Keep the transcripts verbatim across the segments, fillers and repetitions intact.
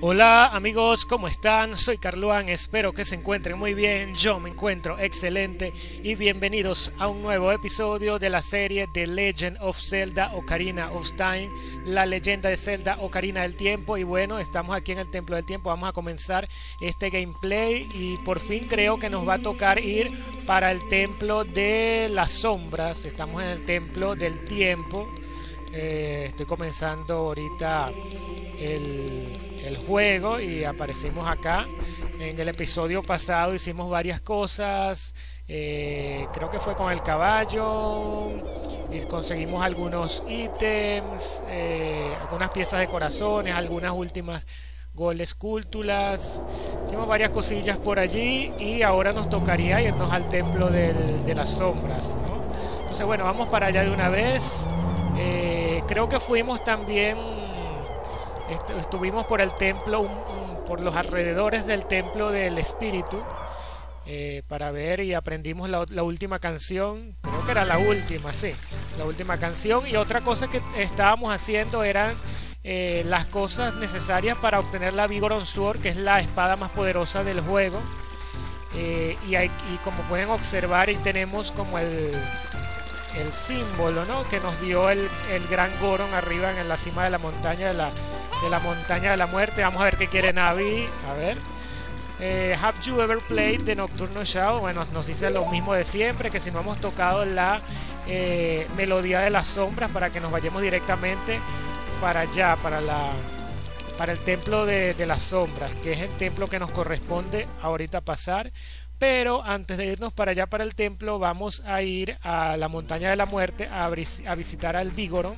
Hola amigos, ¿cómo están? Soy Carluán, espero que se encuentren muy bien, yo me encuentro excelente y bienvenidos a un nuevo episodio de la serie The Legend of Zelda Ocarina of Time, la leyenda de Zelda Ocarina del Tiempo. Y bueno, estamos aquí en el Templo del Tiempo, vamos a comenzar este gameplay y por fin creo que nos va a tocar ir para el Templo de las Sombras. Estamos en el Templo del Tiempo. Eh, estoy comenzando ahorita el, el juego y aparecimos acá. En el episodio pasado hicimos varias cosas, eh, creo que fue con el caballo y conseguimos algunos ítems, eh, algunas piezas de corazones, algunas últimas gold esculturas. Hicimos varias cosillas por allí y ahora nos tocaría irnos al templo del, de las sombras, ¿no? Entonces bueno, vamos para allá de una vez. Eh, creo que fuimos también, est estuvimos por el templo, un, un, por los alrededores del templo del espíritu, eh, para ver, y aprendimos la, la última canción, creo que era la última, sí, la última canción. Y otra cosa que estábamos haciendo eran eh, las cosas necesarias para obtener la Vigoron Sword, que es la espada más poderosa del juego. Eh, y, hay, y como pueden observar, y tenemos como el... el símbolo, ¿no?, que nos dio el, el gran Goron arriba en la cima de la montaña de la, de la montaña de la muerte. Vamos a ver qué quiere Navi. A ver, eh, have you ever played the Nocturno Shadow? Bueno, nos dice lo mismo de siempre, que si no hemos tocado la eh, melodía de las sombras, para que nos vayamos directamente para allá, para la para el templo de, de las sombras, que es el templo que nos corresponde ahorita pasar. Pero antes de irnos para allá, para el templo, vamos a ir a la montaña de la muerte a, a visitar al Vigoron,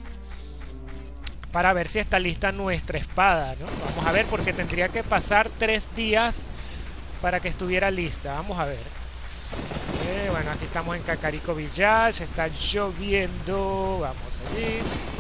para ver si está lista nuestra espada, ¿no? Vamos a ver, porque tendría que pasar tres días para que estuviera lista. Vamos a ver. Eh, bueno, aquí estamos en Kakariko Village, está lloviendo. Vamos allí.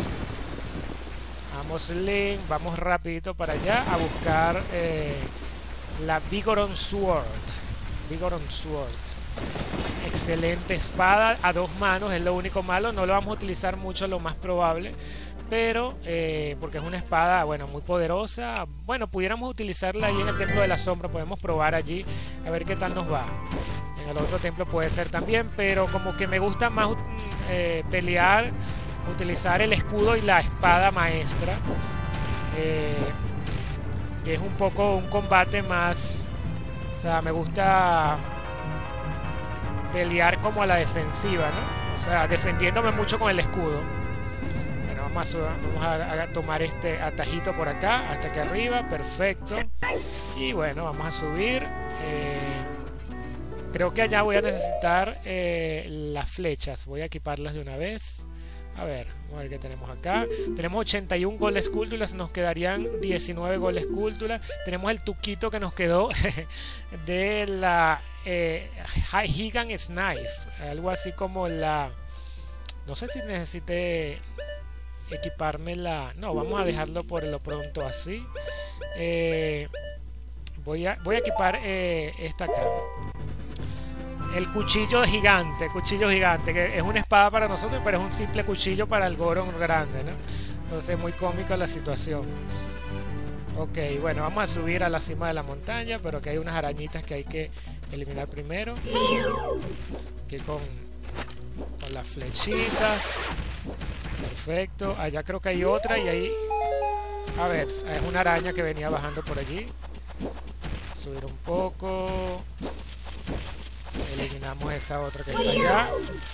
Vamos, Link, vamos rapidito para allá a buscar eh, la Vigoron Sword. Vigoron Sword, excelente espada a dos manos. Es lo único malo, no lo vamos a utilizar mucho, lo más probable, pero eh, porque es una espada, bueno, muy poderosa. Bueno, pudiéramos utilizarla ahí en el templo de la sombra, podemos probar allí a ver qué tal nos va. En el otro templo puede ser también, pero como que me gusta más eh, pelear, utilizar el escudo y la espada maestra, eh, que es un poco un combate más. O sea, me gusta pelear como a la defensiva, ¿no? O sea, defendiéndome mucho con el escudo. Bueno, vamos a, vamos a, a tomar este atajito por acá, hasta aquí arriba, perfecto. Y bueno, vamos a subir. Eh, creo que allá voy a necesitar eh, las flechas. Voy a equiparlas de una vez. A ver, vamos a ver qué tenemos acá. Tenemos ochenta y uno gold esculturas, nos quedarían diecinueve gold esculturas. Tenemos el tuquito que nos quedó de la eh, Gigant Knife, algo así como la... No sé si necesité equiparme la... No, vamos a dejarlo por lo pronto así. Eh, voy, a, voy a equipar eh, esta acá. El cuchillo gigante, cuchillo gigante, que es una espada para nosotros, pero es un simple cuchillo para el Goron grande, ¿no? Entonces muy cómica la situación. Ok, bueno, vamos a subir a la cima de la montaña, pero que hay unas arañitas que hay que eliminar primero. Aquí con, con las flechitas. Perfecto, allá creo que hay otra y ahí... A ver, es una araña que venía bajando por allí. Subir un poco... Eliminamos esa otra que está allá.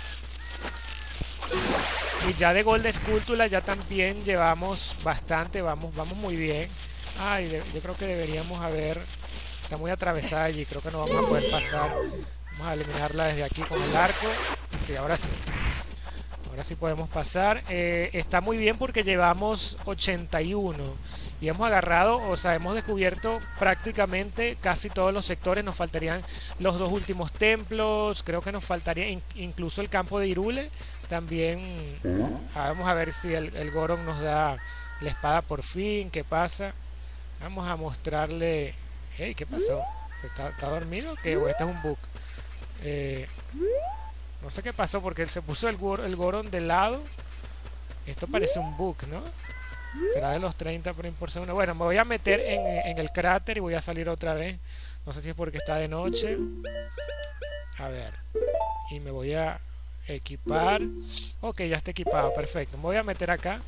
Y ya de Gold Escultura ya también llevamos bastante. Vamos, vamos muy bien. Ay, de, yo creo que deberíamos haber... Está muy atravesada allí, creo que no vamos a poder pasar. Vamos a eliminarla desde aquí con el arco. Sí, ahora sí. Ahora sí podemos pasar. Eh, está muy bien porque llevamos ochenta y uno. Y hemos agarrado, o sea, hemos descubierto prácticamente casi todos los sectores. Nos faltarían los dos últimos templos. Creo que nos faltaría in incluso el campo de Hyrule. También ah, vamos a ver si el, el Goron nos da la espada por fin. ¿Qué pasa? Vamos a mostrarle... Hey, ¿qué pasó? ¿Está, está dormido? ¿Qué? ¿O este es un bug? Eh, no sé qué pasó porque él se puso el, el Goron de lado. Esto parece un bug, ¿no? Será de los treinta frames por segundo. Bueno, me voy a meter en, en el cráter y voy a salir otra vez. No sé si es porque está de noche. A ver. Y me voy a equipar. Ok, ya está equipado, perfecto. Me voy a meter acá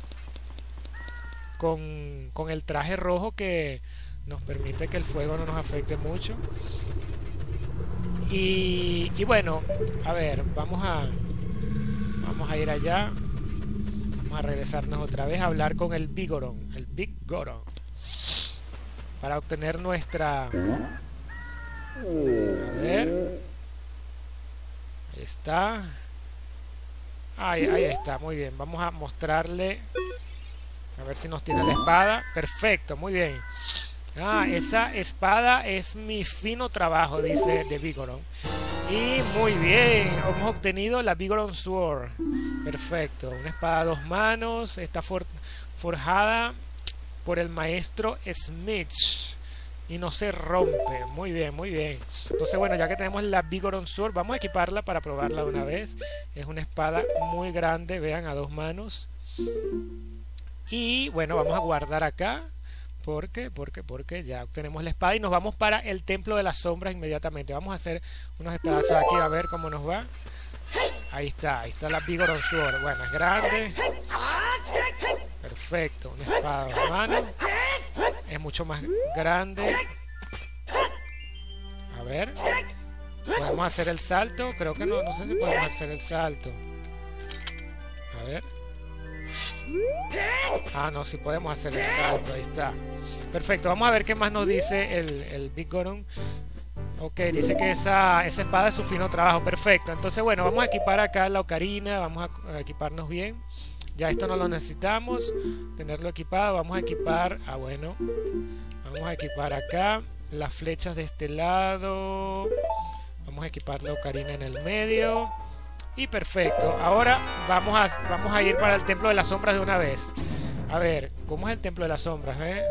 con, con el traje rojo que nos permite que el fuego no nos afecte mucho. Y, y bueno, a ver, vamos a vamos a ir allá. Vamos a regresarnos otra vez a hablar con el Big Goron, el Big Goron, para obtener nuestra... A ver. Ahí está. Ahí, ahí está, muy bien. Vamos a mostrarle. A ver si nos tiene la espada. Perfecto, muy bien. Ah, esa espada es mi fino trabajo, dice The Big Goron. Y muy bien, hemos obtenido la Big Goron Sword. Perfecto, una espada a dos manos. Está for forjada por el maestro Smith y no se rompe. Muy bien, muy bien. Entonces bueno, ya que tenemos la Big Goron Sword, vamos a equiparla para probarla de una vez. Es una espada muy grande, vean, a dos manos. Y bueno, vamos a guardar acá. ¿Por qué? Porque, porque ya obtenemos la espada y nos vamos para el Templo de las Sombras inmediatamente. Vamos a hacer unos espadazos aquí a ver cómo nos va. Ahí está, ahí está la Big Goron Sword. Bueno, es grande. Perfecto, una espada de mano. Es mucho más grande. A ver. ¿Podemos hacer el salto? Creo que no, no sé si podemos hacer el salto. A ver. Ah, no, sí podemos hacer el salto, ahí está. Perfecto, vamos a ver qué más nos dice el, el Big Goron. Ok, dice que esa, esa espada es su fino trabajo. Perfecto, entonces bueno, vamos a equipar acá la ocarina. Vamos a, a equiparnos bien. Ya esto no lo necesitamos tenerlo equipado. Vamos a equipar, ah bueno, vamos a equipar acá las flechas de este lado. Vamos a equipar la ocarina en el medio. Y perfecto, ahora vamos a, vamos a ir para el Templo de las Sombras de una vez. A ver, ¿cómo es el Templo de las Sombras? Eh?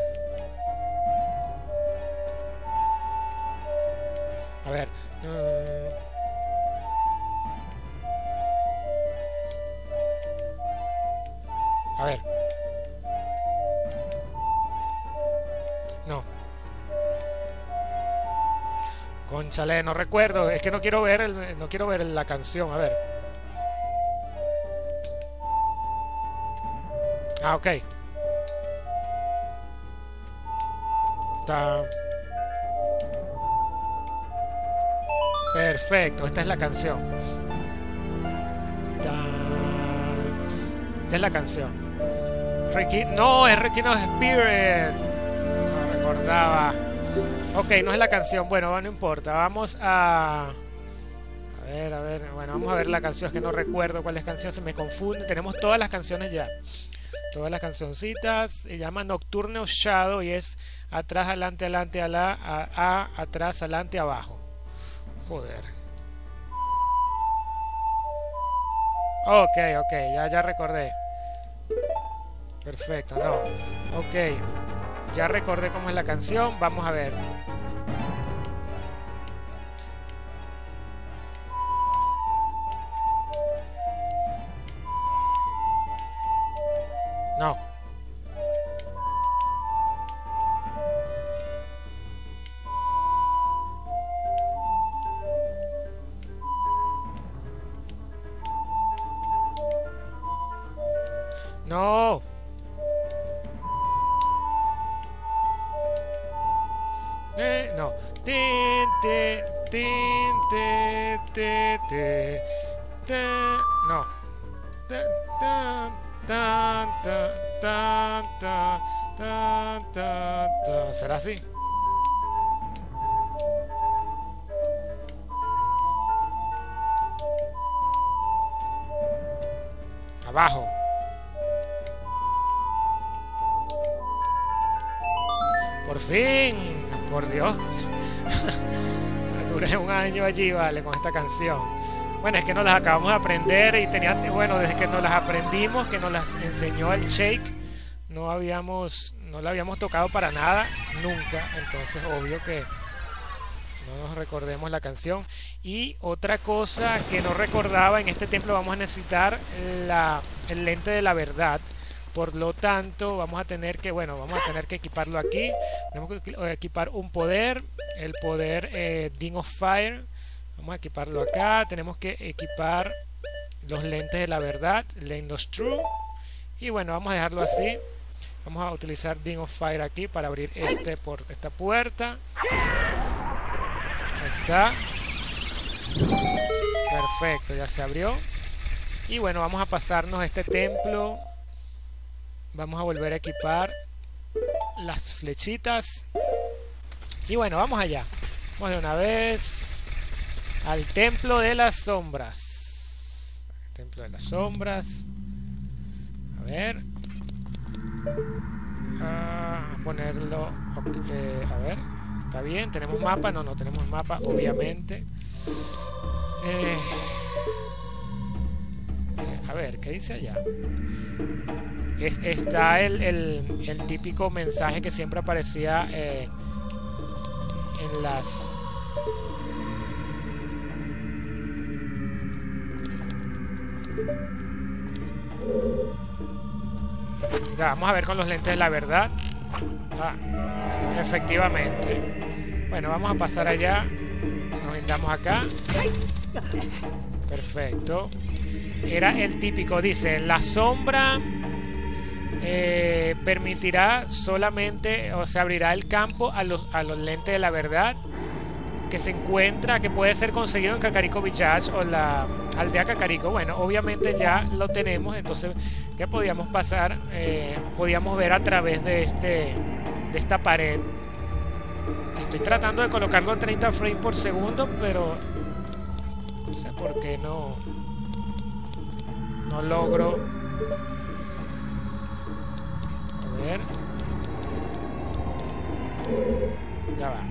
A ver. Uh, a ver. No. Cónchale, no recuerdo. Es que no quiero ver el, no quiero ver la canción. A ver. Ah, ok. Está. Perfecto, esta es la canción. Ta... Esta es la canción. Ricky... No, es Ricky No Spirit. No recordaba. Ok, no es la canción. Bueno, no importa. Vamos a... A ver, a ver. Bueno, vamos a ver la canción. Es que no recuerdo cuál es la canción. Se me confunde. Tenemos todas las canciones ya. Todas las cancioncitas. Se llama Nocturne Shadow y es atrás, adelante, adelante, a la, a, a, atrás, adelante, abajo. Joder. Ok, ok, ya, ya recordé. Perfecto, no. Ok. Ya recordé cómo es la canción. Vamos a ver. No. No. Eh, no. Tin, te, tin, te, te, te, te. No. Tan, tan, tan, tan, tan, tan, tan, tan. ¿Será así? Abajo. Por fin, por Dios. Duré un año allí, vale, con esta canción. Bueno, es que nos las acabamos de aprender y tenía, bueno, desde que nos las aprendimos, que nos las enseñó el Shake, no habíamos, no la habíamos tocado para nada, nunca. Entonces, obvio que no nos recordemos la canción. Y otra cosa que no recordaba, en este templo vamos a necesitar la, el lente de la verdad Por lo tanto, vamos a tener que, bueno, vamos a tener que equiparlo aquí. Tenemos que equipar un poder, el poder eh, Ring of Fire. Vamos a equiparlo acá. Tenemos que equipar los lentes de la verdad, Lane of True. Y bueno, vamos a dejarlo así. Vamos a utilizar Ring of Fire aquí para abrir este por esta puerta. Ahí está. Perfecto, ya se abrió. Y bueno, vamos a pasarnos a este templo. Vamos a volver a equipar las flechitas. Y bueno, vamos allá. Vamos de una vez al templo de las sombras. Templo de las sombras. A ver. A ponerlo. Eh, a ver. Está bien. ¿Tenemos mapa? No, no tenemos mapa, obviamente. Eh, eh, a ver, ¿qué dice allá? Es, está el, el, el típico mensaje que siempre aparecía eh, en las ya, vamos a ver con los lentes de la verdad. Ah, efectivamente. Bueno, vamos a pasar allá. Nos vendamos acá. Perfecto. Era el típico, dice, la sombra eh, permitirá solamente, o se abrirá el campo a los, a los lentes de la verdad que se encuentra, que puede ser conseguido en Kakariko Village o la aldea Kakariko. Bueno, obviamente ya lo tenemos, entonces ya podíamos pasar, eh, podíamos ver a través de este, de esta pared. Estoy tratando de colocarlo a treinta frames por segundo, pero no sé por qué no no logro. A ver, ya va.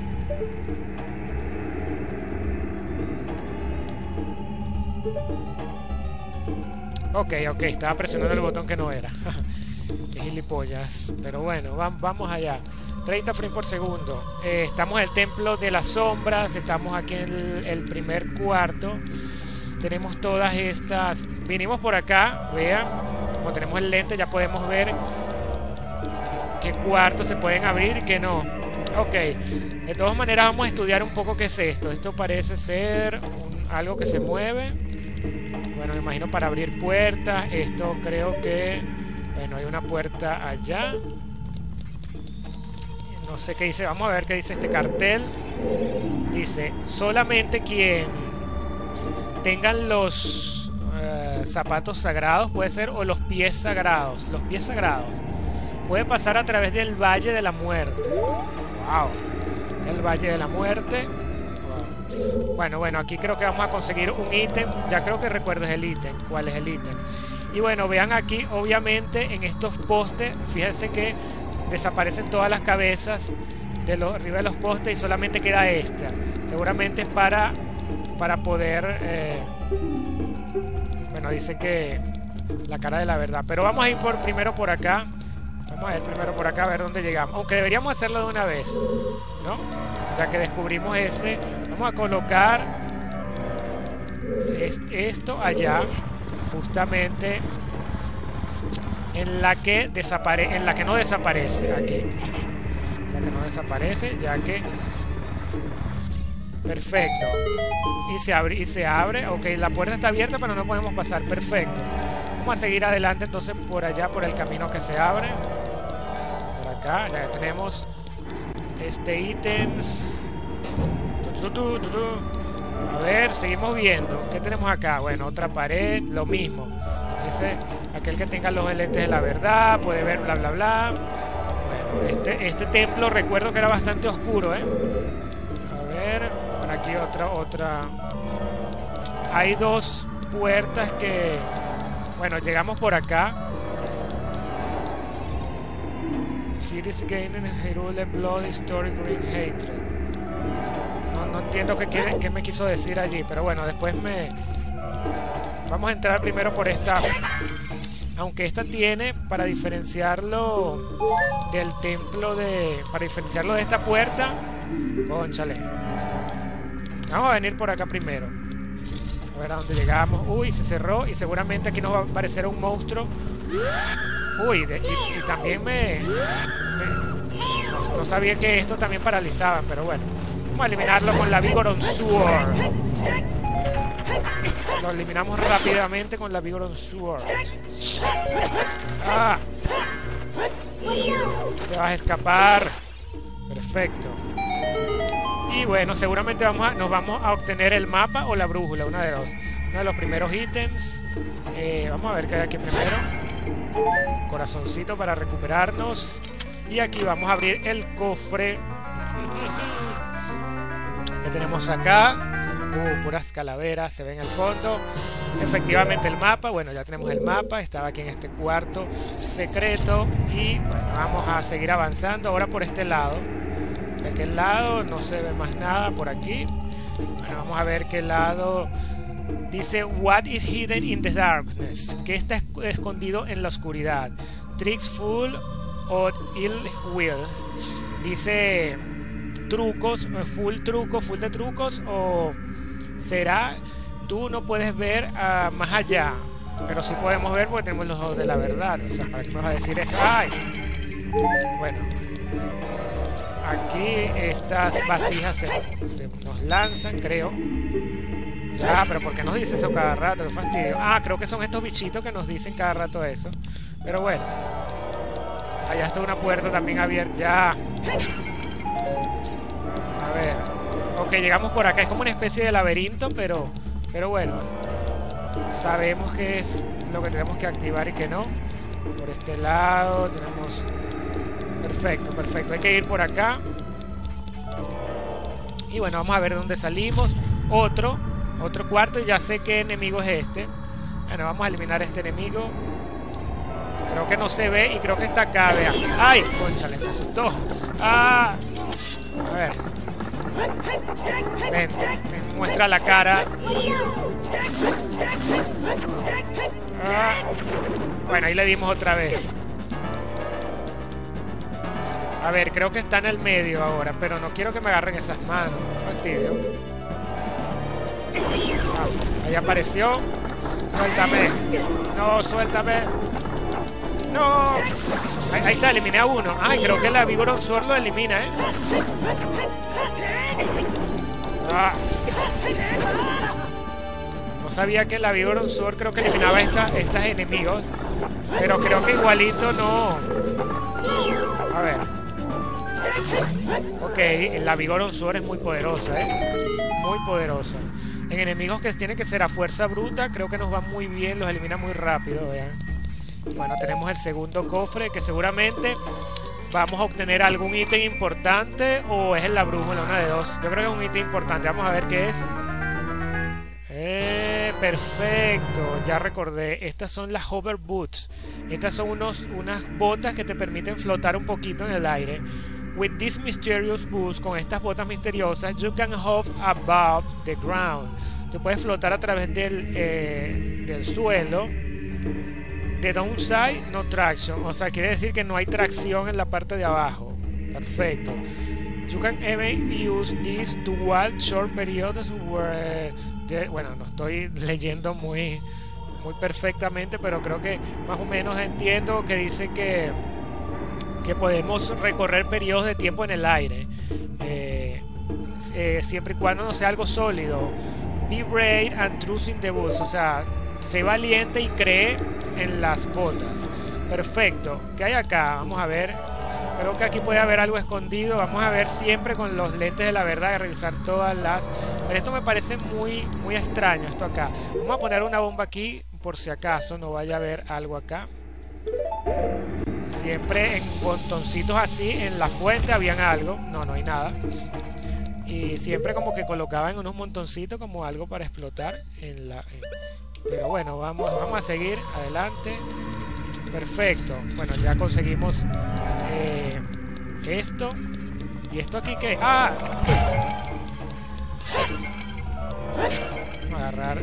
Ok, ok, estaba presionando el botón que no era. Qué gilipollas. Pero bueno, va, vamos allá. treinta frames por segundo. Eh, estamos en el templo de las sombras. Estamos aquí en el, el primer cuarto. Tenemos todas estas. Vinimos por acá. Vean, como tenemos el lente, ya podemos ver qué cuartos se pueden abrir y qué no. Ok, de todas maneras, vamos a estudiar un poco qué es esto. Esto parece ser un, algo que se mueve. Bueno, me imagino para abrir puertas. Esto creo que, bueno, hay una puerta allá. No sé qué dice. Vamos a ver qué dice este cartel. Dice, solamente quien tengan los eh, zapatos sagrados, puede ser, o los pies sagrados. Los pies sagrados. Puede pasar a través del Valle de la Muerte. Wow. El Valle de la Muerte. Wow. Bueno, bueno, aquí creo que vamos a conseguir un ítem. Ya creo que recuerdes el ítem. ¿Cuál es el ítem? Y bueno, vean aquí, obviamente, en estos postes, fíjense que desaparecen todas las cabezas de los arriba de los postes y solamente queda esta. Seguramente es para para poder eh, bueno, dice que la cara de la verdad, pero vamos a ir por primero por acá. Vamos a ver primero por acá a ver dónde llegamos, aunque deberíamos hacerlo de una vez, ¿no? Ya que descubrimos ese, vamos a colocar esto allá, justamente en la que desaparece, en la que no desaparece, aquí, en la que no desaparece, ya que perfecto. Y se abre, y se abre. Ok, la puerta está abierta, pero no podemos pasar. Perfecto. Vamos a seguir adelante entonces por allá, por el camino que se abre. Por acá, ya tenemos este ítems. A ver, seguimos viendo. ¿Qué tenemos acá? Bueno, otra pared, lo mismo. Dice, aquel que tenga los lentes de la verdad, puede ver bla bla bla. Bueno, este, este templo recuerdo que era bastante oscuro, ¿eh? A ver. Aquí otra, otra. Hay dos puertas que... Bueno, llegamos por acá. Here is gaining Hyrule Blood Historic Green Hatred. No, no entiendo qué, qué, qué me quiso decir allí, pero bueno, después me... Vamos a entrar primero por esta. Aunque esta tiene, para diferenciarlo del templo de... Para diferenciarlo de esta puerta... Cónchale. Vamos a venir por acá primero. A ver a dónde llegamos. Uy, se cerró y seguramente aquí nos va a aparecer un monstruo Uy, de, y, y también me... me no, no sabía que esto también paralizaban, pero bueno. Vamos a eliminarlo con la Vigorous Sword. Lo eliminamos rápidamente con la Vigorous Sword. ¡Ah! Te vas a escapar. Perfecto. Y bueno, seguramente vamos a, nos vamos a obtener el mapa o la brújula, una de dos. Uno de los primeros ítems. Eh, vamos a ver qué hay aquí primero. Corazoncito para recuperarnos. Y aquí vamos a abrir el cofre que tenemos acá. Uh, puras calaveras se ven al fondo. Efectivamente el mapa. Bueno, ya tenemos el mapa. Estaba aquí en este cuarto secreto. Y bueno, vamos a seguir avanzando ahora por este lado. De aquel lado no se ve más nada por aquí. Bueno, vamos a ver qué lado. Dice, what is hidden in the darkness? ¿Qué está escondido en la oscuridad? Tricks full of ill will. Dice, trucos, full truco, full de trucos. O será, tú no puedes ver uh, más allá. Pero sí podemos ver porque tenemos los ojos de la verdad. O sea, ¿para qué me vas a decir eso? ¡Ay! Bueno. Aquí estas vasijas se, se nos lanzan, creo. Ya, pero ¿por qué nos dice eso cada rato? Qué fastidio. Ah, creo que son estos bichitos que nos dicen cada rato eso. Pero bueno. Allá está una puerta también abierta. Ya. A ver. Ok, llegamos por acá. Es como una especie de laberinto, pero... Pero bueno. Sabemos qué es lo que tenemos que activar y qué no. Por este lado tenemos... Perfecto, perfecto. Hay que ir por acá. Y bueno, vamos a ver dónde salimos. Otro, otro cuarto. Ya sé qué enemigo es este. Bueno, vamos a eliminar a este enemigo. Creo que no se ve y creo que está acá, vean. ¡Ay! Cónchale, me asustó. ¡Ah! A ver. Ven, me muestra la cara. Ah. Bueno, ahí le dimos otra vez. A ver, creo que está en el medio ahora, pero no quiero que me agarren esas manos. Fastidio. Ah, ahí apareció. Suéltame. No, suéltame. No. Ahí, ahí está, eliminé a uno. Ay, creo que la Vigorous Sword lo elimina, ¿eh? Ah. No sabía que la Vigorous Sword creo que eliminaba a estas, estas enemigos. Pero creo que igualito no. A ver. Ok, la Vigorous Sword es muy poderosa, ¿eh? Muy poderosa. En enemigos que tienen que ser a fuerza bruta, creo que nos va muy bien, los elimina muy rápido, vean. Bueno, tenemos el segundo cofre, que seguramente vamos a obtener algún ítem importante, o es en la brújula, una de dos. Yo creo que es un ítem importante, vamos a ver qué es. Eh, perfecto, ya recordé. Estas son las hover boots. Estas son unos, unas botas que te permiten flotar un poquito en el aire. With these mysterious boots, con estas botas misteriosas, you can hover above the ground. Tú puedes flotar a través del, eh, del suelo. The downside, no traction. O sea, quiere decir que no hay tracción en la parte de abajo. Perfecto. You can even use this to walk short periods where there... Bueno, no estoy leyendo muy, muy perfectamente, pero creo que más o menos entiendo que dice que que podemos recorrer periodos de tiempo en el aire, eh, eh, siempre y cuando no sea algo sólido. Be brave and trust in the boots. O sea, sé valiente y cree en las botas. Perfecto. ¿Qué hay acá? Vamos a ver. Creo que aquí puede haber algo escondido. Vamos a ver siempre con los lentes de la verdad y revisar todas las... Pero esto me parece muy, muy extraño, esto acá. Vamos a poner una bomba aquí por si acaso no vaya a haber algo acá. Siempre en montoncitos así, en la fuente habían algo. No, no hay nada. Y siempre como que colocaban unos montoncitos como algo para explotar en la... En... Pero bueno, vamos, vamos a seguir adelante. Perfecto. Bueno, ya conseguimos eh, esto. ¿Y esto aquí qué? ¡Ah! Vamos a agarrar.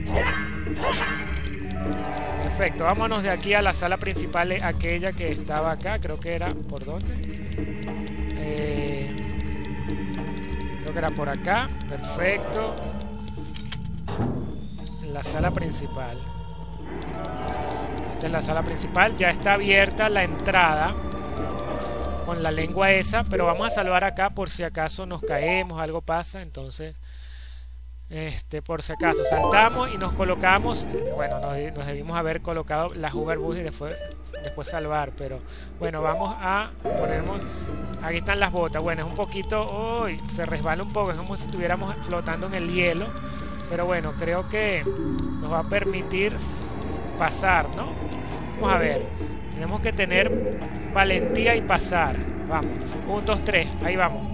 Perfecto, vámonos de aquí a la sala principal, aquella que estaba acá. Creo que era... ¿Por dónde? Eh, creo que era por acá. Perfecto. En la sala principal. Esta es la sala principal. Ya está abierta la entrada con la lengua esa, pero vamos a salvar acá por si acaso nos caemos, algo pasa. Entonces, este, por si acaso saltamos y nos colocamos. Bueno, nos, nos debimos haber colocado la hover bus y después, después salvar, pero bueno, vamos a ponernos. Aquí están las botas. Bueno, es un poquito, uy, se resbala un poco, es como si estuviéramos flotando en el hielo, pero bueno, creo que nos va a permitir pasar, ¿no? Vamos a ver, tenemos que tener valentía y pasar. Vamos, un, dos, tres, ahí vamos.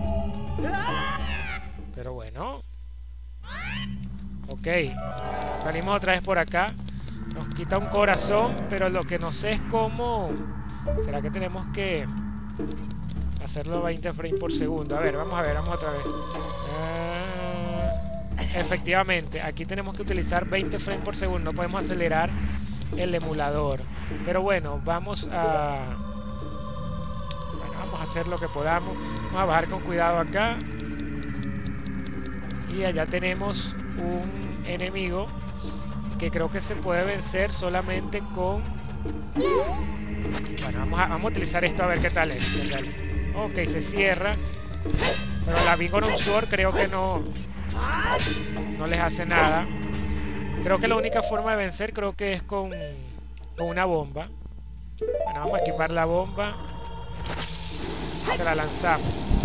Pero bueno, ok, salimos otra vez por acá. Nos quita un corazón, pero lo que no sé es cómo. ¿Será que tenemos que hacerlo a veinte frames por segundo? A ver, vamos a ver, vamos otra vez. Uh, efectivamente, aquí tenemos que utilizar veinte frames por segundo. No podemos acelerar el emulador. Pero bueno, vamos a... Bueno, vamos a hacer lo que podamos. Vamos a bajar con cuidado acá. Y allá tenemos un enemigo que creo que se puede vencer solamente con... Bueno, vamos a, vamos a utilizar esto a ver qué tal es. ¿Qué tal? Ok, se cierra. Pero la Vigor Sword creo que no... No les hace nada. Creo que la única forma de vencer creo que es con, con una bomba. Bueno, vamos a equipar la bomba. Se la lanzamos.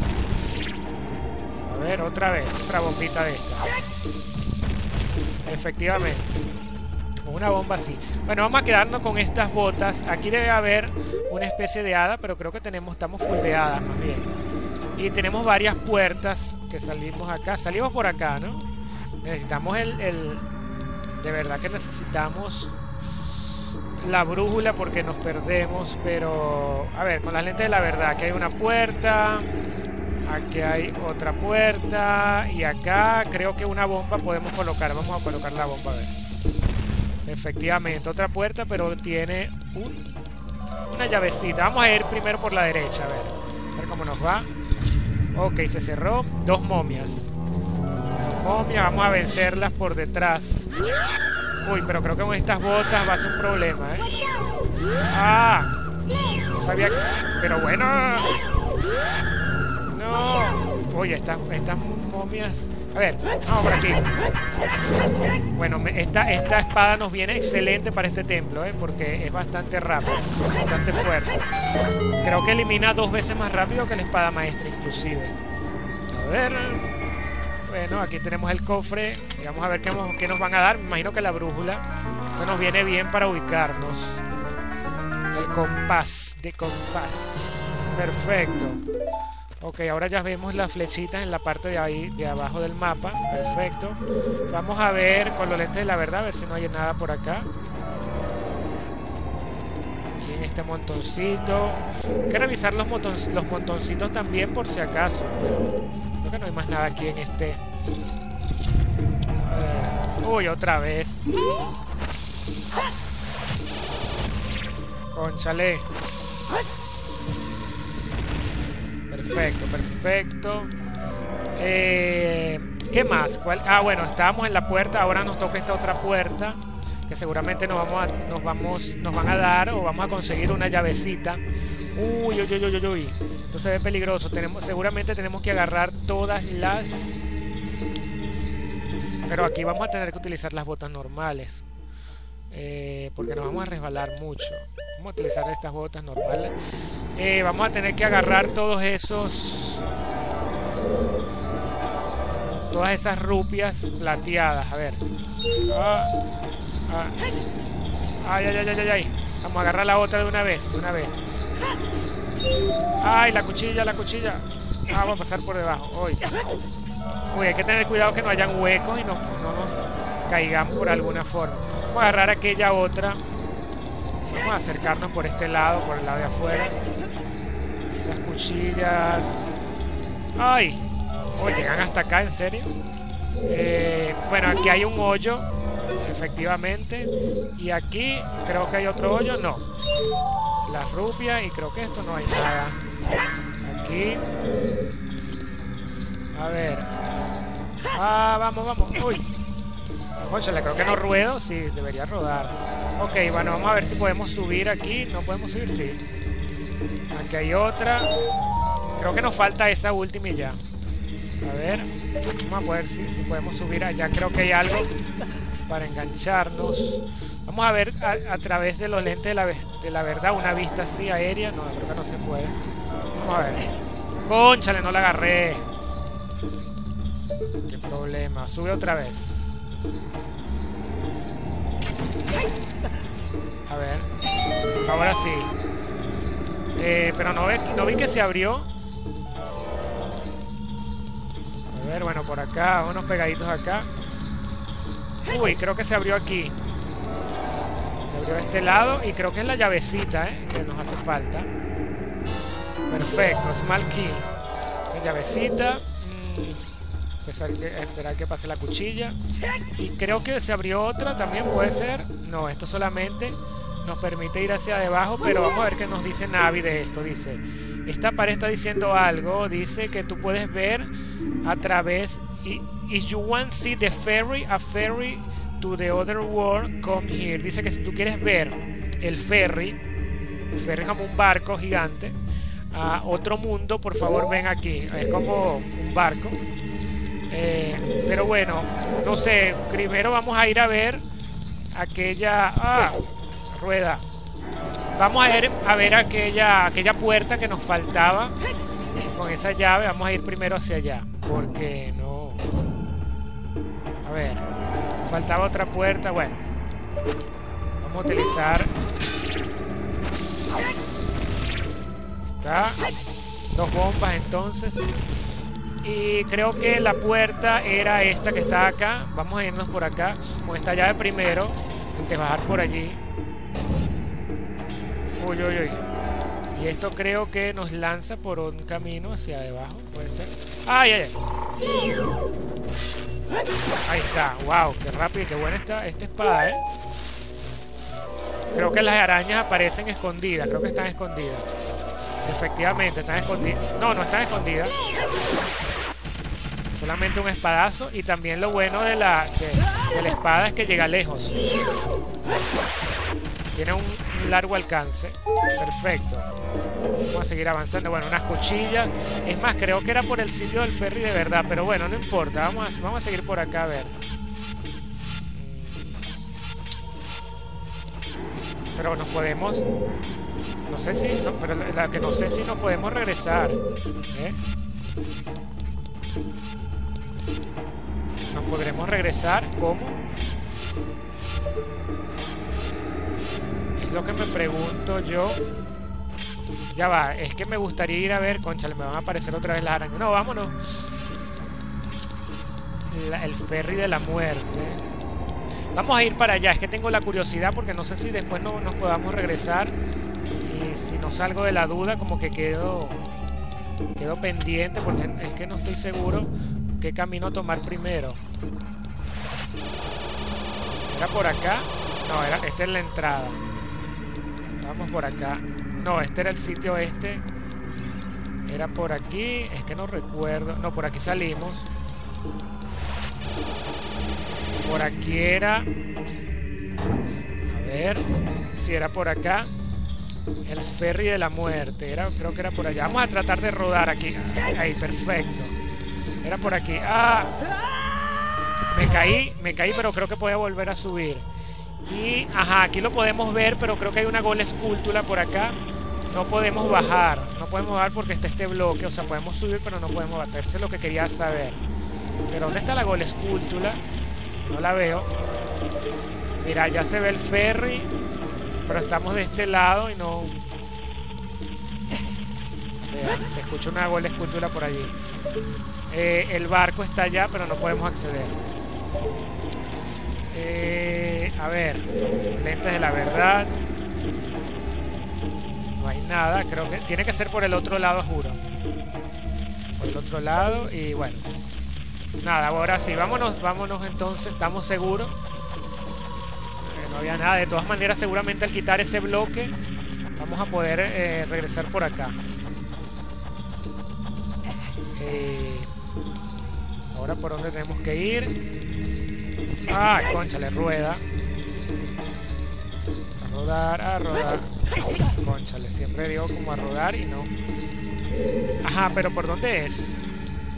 A ver, otra vez. Otra bombita de esta. Efectivamente. Con una bomba así. Bueno, vamos a quedarnos con estas botas. Aquí debe haber una especie de hada, pero creo que tenemos, estamos full de hadas más bien. Y tenemos varias puertas que salimos acá. Salimos por acá, ¿no? Necesitamos el... el de verdad que necesitamos la brújula porque nos perdemos. Pero... A ver, con las lentes de la verdad. Aquí hay una puerta. Aquí hay otra puerta. Y acá creo que una bomba podemos colocar. Vamos a colocar la bomba, a ver. Efectivamente, otra puerta, pero tiene un, una llavecita. Vamos a ir primero por la derecha, a ver. A ver cómo nos va. Ok, se cerró. Dos momias. Dos momias, vamos a vencerlas por detrás. Uy, pero creo que con estas botas va a ser un problema, ¿eh? Ah, no sabía que... Pero bueno. No. Oye, estas, estas momias... A ver, vamos por aquí. Bueno, esta, esta espada nos viene excelente para este templo, ¿eh? Porque es bastante rápido, bastante fuerte. Creo que elimina dos veces más rápido que la espada maestra, inclusive. A ver. Bueno, aquí tenemos el cofre. Y vamos a ver qué, qué nos van a dar. Me imagino que la brújula. Esto nos viene bien para ubicarnos. El compás, de compás. Perfecto. Ok, ahora ya vemos las flechitas en la parte de ahí, de abajo del mapa. Perfecto. Vamos a ver con los lentes de la verdad, a ver si no hay nada por acá. Aquí en este montoncito. Hay que revisar los, montons, los montoncitos también por si acaso. Creo que no hay más nada aquí en este. Uh, uy, otra vez. Cónchale. Perfecto, perfecto. Eh, ¿Qué más? ¿Cuál? Ah, bueno, estábamos en la puerta. Ahora nos toca esta otra puerta, que seguramente nos vamos a, nos vamos, nos van a dar o vamos a conseguir una llavecita. Uy, uy, uy, uy, uy. Esto se ve peligroso. Tenemos, seguramente tenemos que agarrar todas las. Pero aquí vamos a tener que utilizar las botas normales. Eh, porque nos vamos a resbalar mucho. Vamos a utilizar estas botas normales. Eh, vamos a tener que agarrar todos esos, todas esas rupias plateadas. A ver. Ah, ah. Ay, ay, ay, ay, ay. Vamos a agarrar la otra de una vez, de una vez. Ay, la cuchilla, la cuchilla. Ah, vamos a pasar por debajo. Uy. Uy, hay que tener cuidado que no hayan huecos y no, no nos caigamos por alguna forma. Vamos a agarrar aquella otra. Vamos a acercarnos por este lado, por el lado de afuera. Esas cuchillas. ¡Ay! Oh, llegan hasta acá, ¿en serio? Eh, bueno, aquí hay un hoyo, efectivamente. Y aquí creo que hay otro hoyo. No. La rupia. Y creo que esto no hay nada. Aquí. A ver. Ah, vamos, vamos. Uy. Cónchale, creo que no ruedo. Sí, debería rodar. Ok, bueno, vamos a ver si podemos subir aquí. No podemos subir, sí. Aquí hay otra. Creo que nos falta esa última y ya. A ver, vamos a poder si, si podemos subir allá. Creo que hay algo para engancharnos. Vamos a ver a, a través de los lentes de la, de la verdad. Una vista así aérea. No, creo que no se puede. Vamos a ver. Cónchale, no la agarré. Qué problema. Sube otra vez. A ver. Ahora sí. Eh, pero no, ve, no vi que se abrió. A ver, bueno, por acá. Unos pegaditos acá. Uy, creo que se abrió aquí. Se abrió de este lado. Y creo que es la llavecita, ¿eh? Que nos hace falta. Perfecto, Small Key. La llavecita. Mm, esperar, que, esperar que pase la cuchilla. Y creo que se abrió otra. También puede ser. No, esto solamente nos permite ir hacia debajo. Pero vamos a ver qué nos dice Navi de esto. Dice, esta pared está diciendo algo. Dice que tú puedes ver a través. If you want to see the ferry, a ferry to the other world, come here. Dice que si tú quieres ver el ferry, el ferry es como un barco gigante, a otro mundo, por favor ven aquí. Es como un barco. Eh, pero bueno, no sé. Primero vamos a ir a ver aquella... Ah, rueda. Vamos a ir a ver aquella, aquella puerta que nos faltaba. Con esa llave vamos a ir primero hacia allá. Porque no... A ver, faltaba otra puerta. Bueno, vamos a utilizar. Está. Dos bombas entonces. Y creo que la puerta era esta que está acá. Vamos a irnos por acá con esta llave primero, antes de bajar por allí. Uy, uy, uy. Y esto creo que nos lanza por un camino hacia debajo. Puede ser. ¡Ay, ay, ay! Ahí está. Wow, qué rápido y qué buena está esta espada, ¿eh? Creo que las arañas aparecen escondidas. Creo que están escondidas. Efectivamente, están escondidas. No, no están escondidas. Solamente un espadazo. Y también lo bueno de la, de, de la espada es que llega lejos. Tiene un, un largo alcance. Perfecto. Vamos a seguir avanzando. Bueno, unas cuchillas. Es más, creo que era por el sitio del ferry de verdad. Pero bueno, no importa. Vamos a, vamos a seguir por acá a ver. Pero nos podemos... No sé si... No, pero la que no sé si nos podemos regresar. ¿Eh? ¿Nos podremos regresar? ¿Cómo? Es lo que me pregunto yo. Ya va, es que me gustaría ir a ver... Conchale, me van a aparecer otra vez las arañas. No, vámonos. La, el ferry de la muerte. Vamos a ir para allá. Es que tengo la curiosidad porque no sé si después no nos podamos regresar. Y si no salgo de la duda, como que quedo... Quedo pendiente porque es que no estoy seguro qué camino tomar primero. ¿Era por acá? No, era, esta es la entrada. Vamos por acá. No, este era el sitio este. Era por aquí. Es que no recuerdo. No, por aquí salimos. Por aquí era... A ver si era por acá. El ferry de la muerte. Era, creo que era por allá. Vamos a tratar de rodar aquí. Ahí, perfecto. Era por aquí. ¡Ah! Me caí, me caí, pero creo que podía volver a subir. Y, ajá, aquí lo podemos ver, pero creo que hay una Ghoul Skulltula por acá. No podemos bajar. No podemos bajar porque está este bloque. O sea, podemos subir, pero no podemos bajar. Eso es lo que quería saber. Pero ¿dónde está la Ghoul Skulltula? No la veo. Mira, ya se ve el ferry. Pero estamos de este lado y no... Vean, se escucha una Ghoul Skulltula por allí. Eh, el barco está allá, pero no podemos acceder. Eh, a ver, lentes de la verdad. No hay nada, creo que tiene que ser por el otro lado, juro. Por el otro lado y bueno. Nada, ahora sí, vámonos, vámonos entonces, estamos seguros. Eh, no había nada, de todas maneras seguramente al quitar ese bloque vamos a poder eh, regresar por acá. Eh, ahora por dónde tenemos que ir. Ah, cónchale, rueda. A rodar, a rodar. Cónchale, siempre digo como a rodar y no. Ajá, pero ¿por dónde es?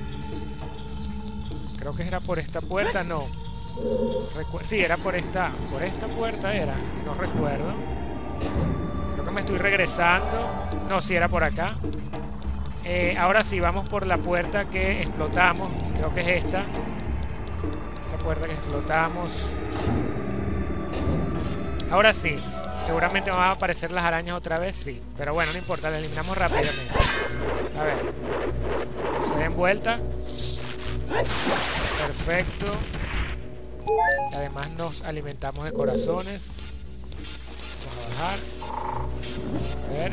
Creo que era por esta puerta, no. Recu sí, era por esta. Por esta puerta era. No recuerdo. Creo que me estoy regresando. No, sí, era por acá. Eh, ahora sí, vamos por la puerta que explotamos. Creo que es esta. Esta puerta que explotamos. Ahora sí. Seguramente me van a aparecer las arañas otra vez, sí. Pero bueno, no importa, las eliminamos rápidamente. A ver. Se den vuelta. Perfecto. Y además nos alimentamos de corazones. Vamos a bajar. A ver.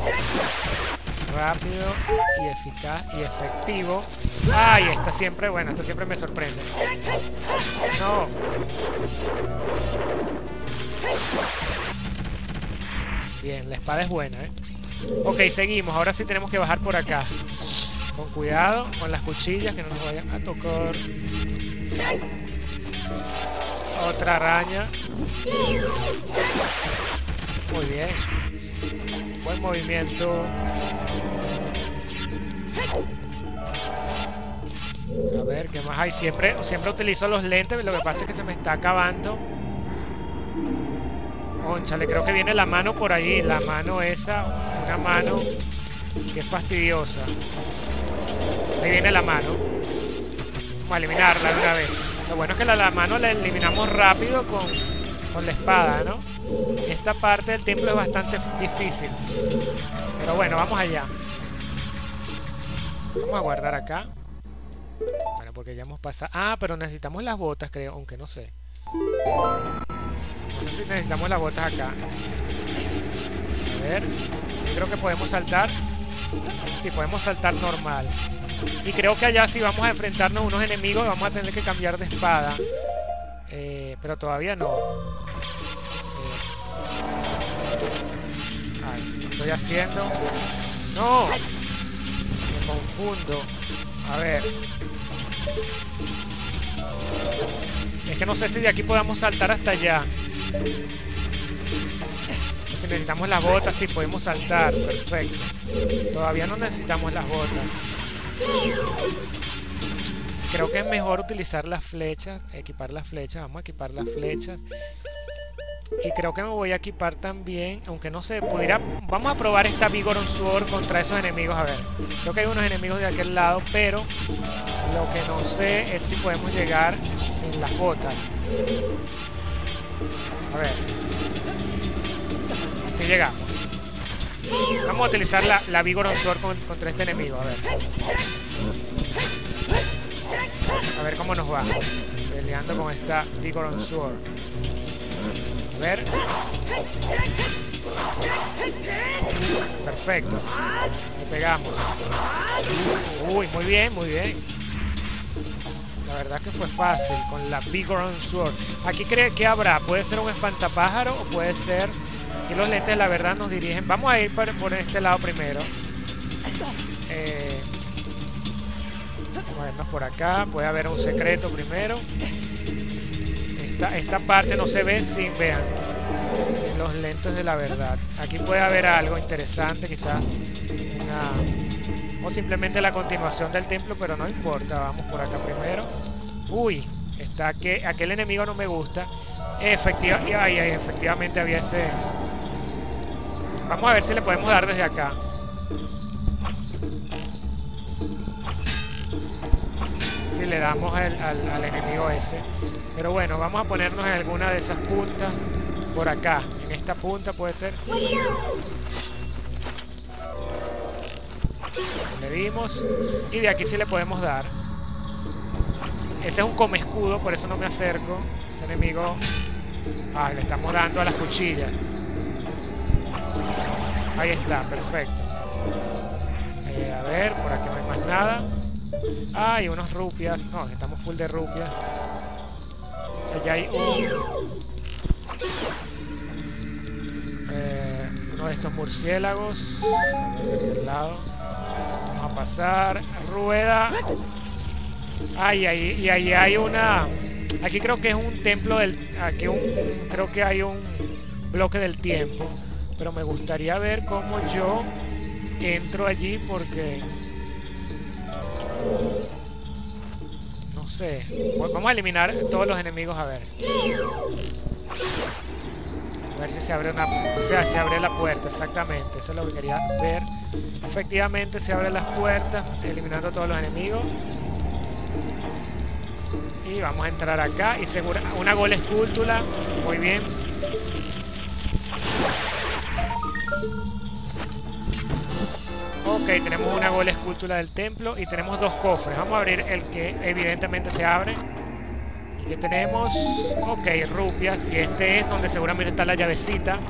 Rápido y eficaz y efectivo. Ay, esta siempre, bueno, esta siempre me sorprende. No. Bien, la espada es buena, ¿eh? Ok, seguimos. Ahora sí tenemos que bajar por acá. Con cuidado, con las cuchillas que no nos vayan a tocar. Otra araña. Muy bien. Buen movimiento. A ver, ¿qué más hay? Siempre, siempre utilizo los lentes. Lo que pasa es que se me está acabando. Cónchale, creo que viene la mano por ahí. La mano esa. Una mano que es fastidiosa. Ahí viene la mano. Vamos a eliminarla de una vez. Lo bueno es que la, la mano la eliminamos rápido con, con la espada, ¿no? Esta parte del templo es bastante difícil. Pero bueno, vamos allá. Vamos a guardar acá. Bueno, porque ya hemos pasado. Ah, pero necesitamos las botas, creo. Aunque no sé. No sé si necesitamos las botas acá. A ver. Creo que podemos saltar. Sí, podemos saltar normal. Y creo que allá sí vamos a enfrentarnos a unos enemigos. Vamos a tener que cambiar de espada. Eh, pero todavía no. Eh. Ay, ¿qué estoy haciendo? ¡No! Me confundo. A ver. Es que no sé si de aquí podamos saltar hasta allá. Si necesitamos las botas, sí podemos saltar. Perfecto. Todavía no necesitamos las botas. Creo que es mejor utilizar las flechas. Equipar las flechas. Vamos a equipar las flechas. Y creo que me voy a equipar también. Aunque no sé, pudiera. Vamos a probar esta Vigor Sword contra esos enemigos. A ver. Creo que hay unos enemigos de aquel lado. Pero lo que no sé es si podemos llegar sin las botas. A ver. Si llegamos. Vamos a utilizar la, la Vigor Sword con, contra este enemigo. A ver. A ver cómo nos va. Peleando con esta Vigor Sword. A ver. Perfecto. Le pegamos. Uy, muy bien, muy bien. La verdad que fue fácil con la Vigor Sword. Aquí cree que habrá. Puede ser un espantapájaro o puede ser... Aquí los lentes la verdad nos dirigen. Vamos a ir por, por este lado primero. Eh, vamos a vernos por acá. Puede haber un secreto primero. Esta, esta parte no se ve sin, vean, sin los lentes de la verdad. Aquí puede haber algo interesante, quizás una, o simplemente la continuación del templo, pero no importa. Vamos por acá primero. Uy, está que aquel enemigo no me gusta. Efectiva, ay, ay, efectivamente había ese. Vamos a ver si le podemos dar desde acá. Si le damos el, al, al enemigo ese. Pero bueno, vamos a ponernos en alguna de esas puntas. Por acá, en esta punta puede ser. Le dimos. Y de aquí sí le podemos dar. Ese es un come escudo, por eso no me acerco. Ese enemigo. Ah, le estamos dando a las cuchillas. Ahí está, perfecto. Eh, a ver, por aquí no hay más nada. Ah, hay unos rupias. No, estamos full de rupias. Allá hay un... Eh, uno de estos murciélagos. De aquel lado. Vamos a pasar. Rueda. Ay, ahí, y ahí hay una... Aquí creo que es un templo del... Aquí un, creo que hay un bloque del tiempo. Pero me gustaría ver cómo yo entro allí porque... No sé. Bueno, vamos a eliminar todos los enemigos a ver. A ver si se abre una... O sea, se abre la puerta, exactamente. Eso es lo que quería ver. Efectivamente se abren las puertas, eliminando todos los enemigos. Y vamos a entrar acá. Y segura... Una Ghoul Skulltula. Muy bien. Ok, tenemos una Ghoul Skulltula del templo. Y tenemos dos cofres. Vamos a abrir el que evidentemente se abre. Y que tenemos... Ok, rupias. Y este es donde seguramente está la llavecita.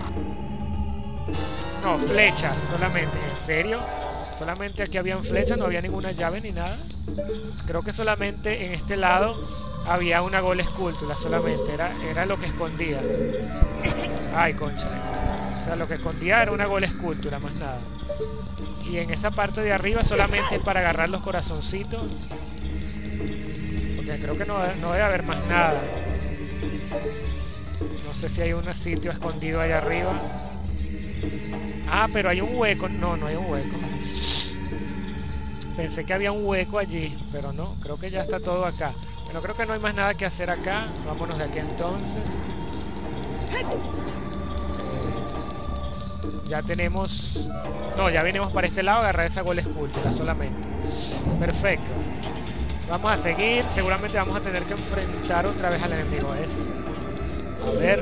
No, flechas solamente. ¿En serio? Solamente aquí habían flechas, no había ninguna llave ni nada. Creo que solamente en este lado había una Ghoul Skulltula. Solamente, era, era lo que escondía. Ay, concha. O sea, lo que escondía era una Ghoul Skulltula, más nada. Y en esa parte de arriba solamente es para agarrar los corazoncitos. Porque creo que no, no debe haber más nada. No sé si hay un sitio escondido allá arriba. Ah, pero hay un hueco. No, no hay un hueco. Pensé que había un hueco allí, pero no, creo que ya está todo acá. Bueno, creo que no hay más nada que hacer acá. Vámonos de aquí entonces. Eh, ya tenemos... No, ya venimos para este lado a agarrar esa Ghoul Skulltula solamente. Perfecto. Vamos a seguir. Seguramente vamos a tener que enfrentar otra vez al enemigo. Es... A ver...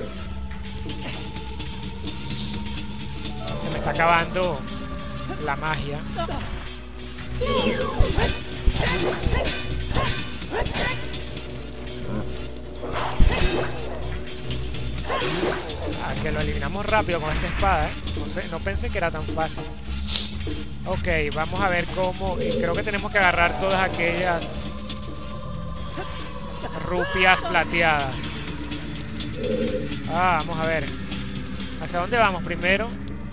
Se me está acabando la magia. Ah, que lo eliminamos rápido con esta espada, ¿eh? No sé, no pensé que era tan fácil. Ok, vamos a ver cómo... Y creo que tenemos que agarrar todas aquellas rupias plateadas. Ah, vamos a ver. ¿Hacia dónde vamos primero?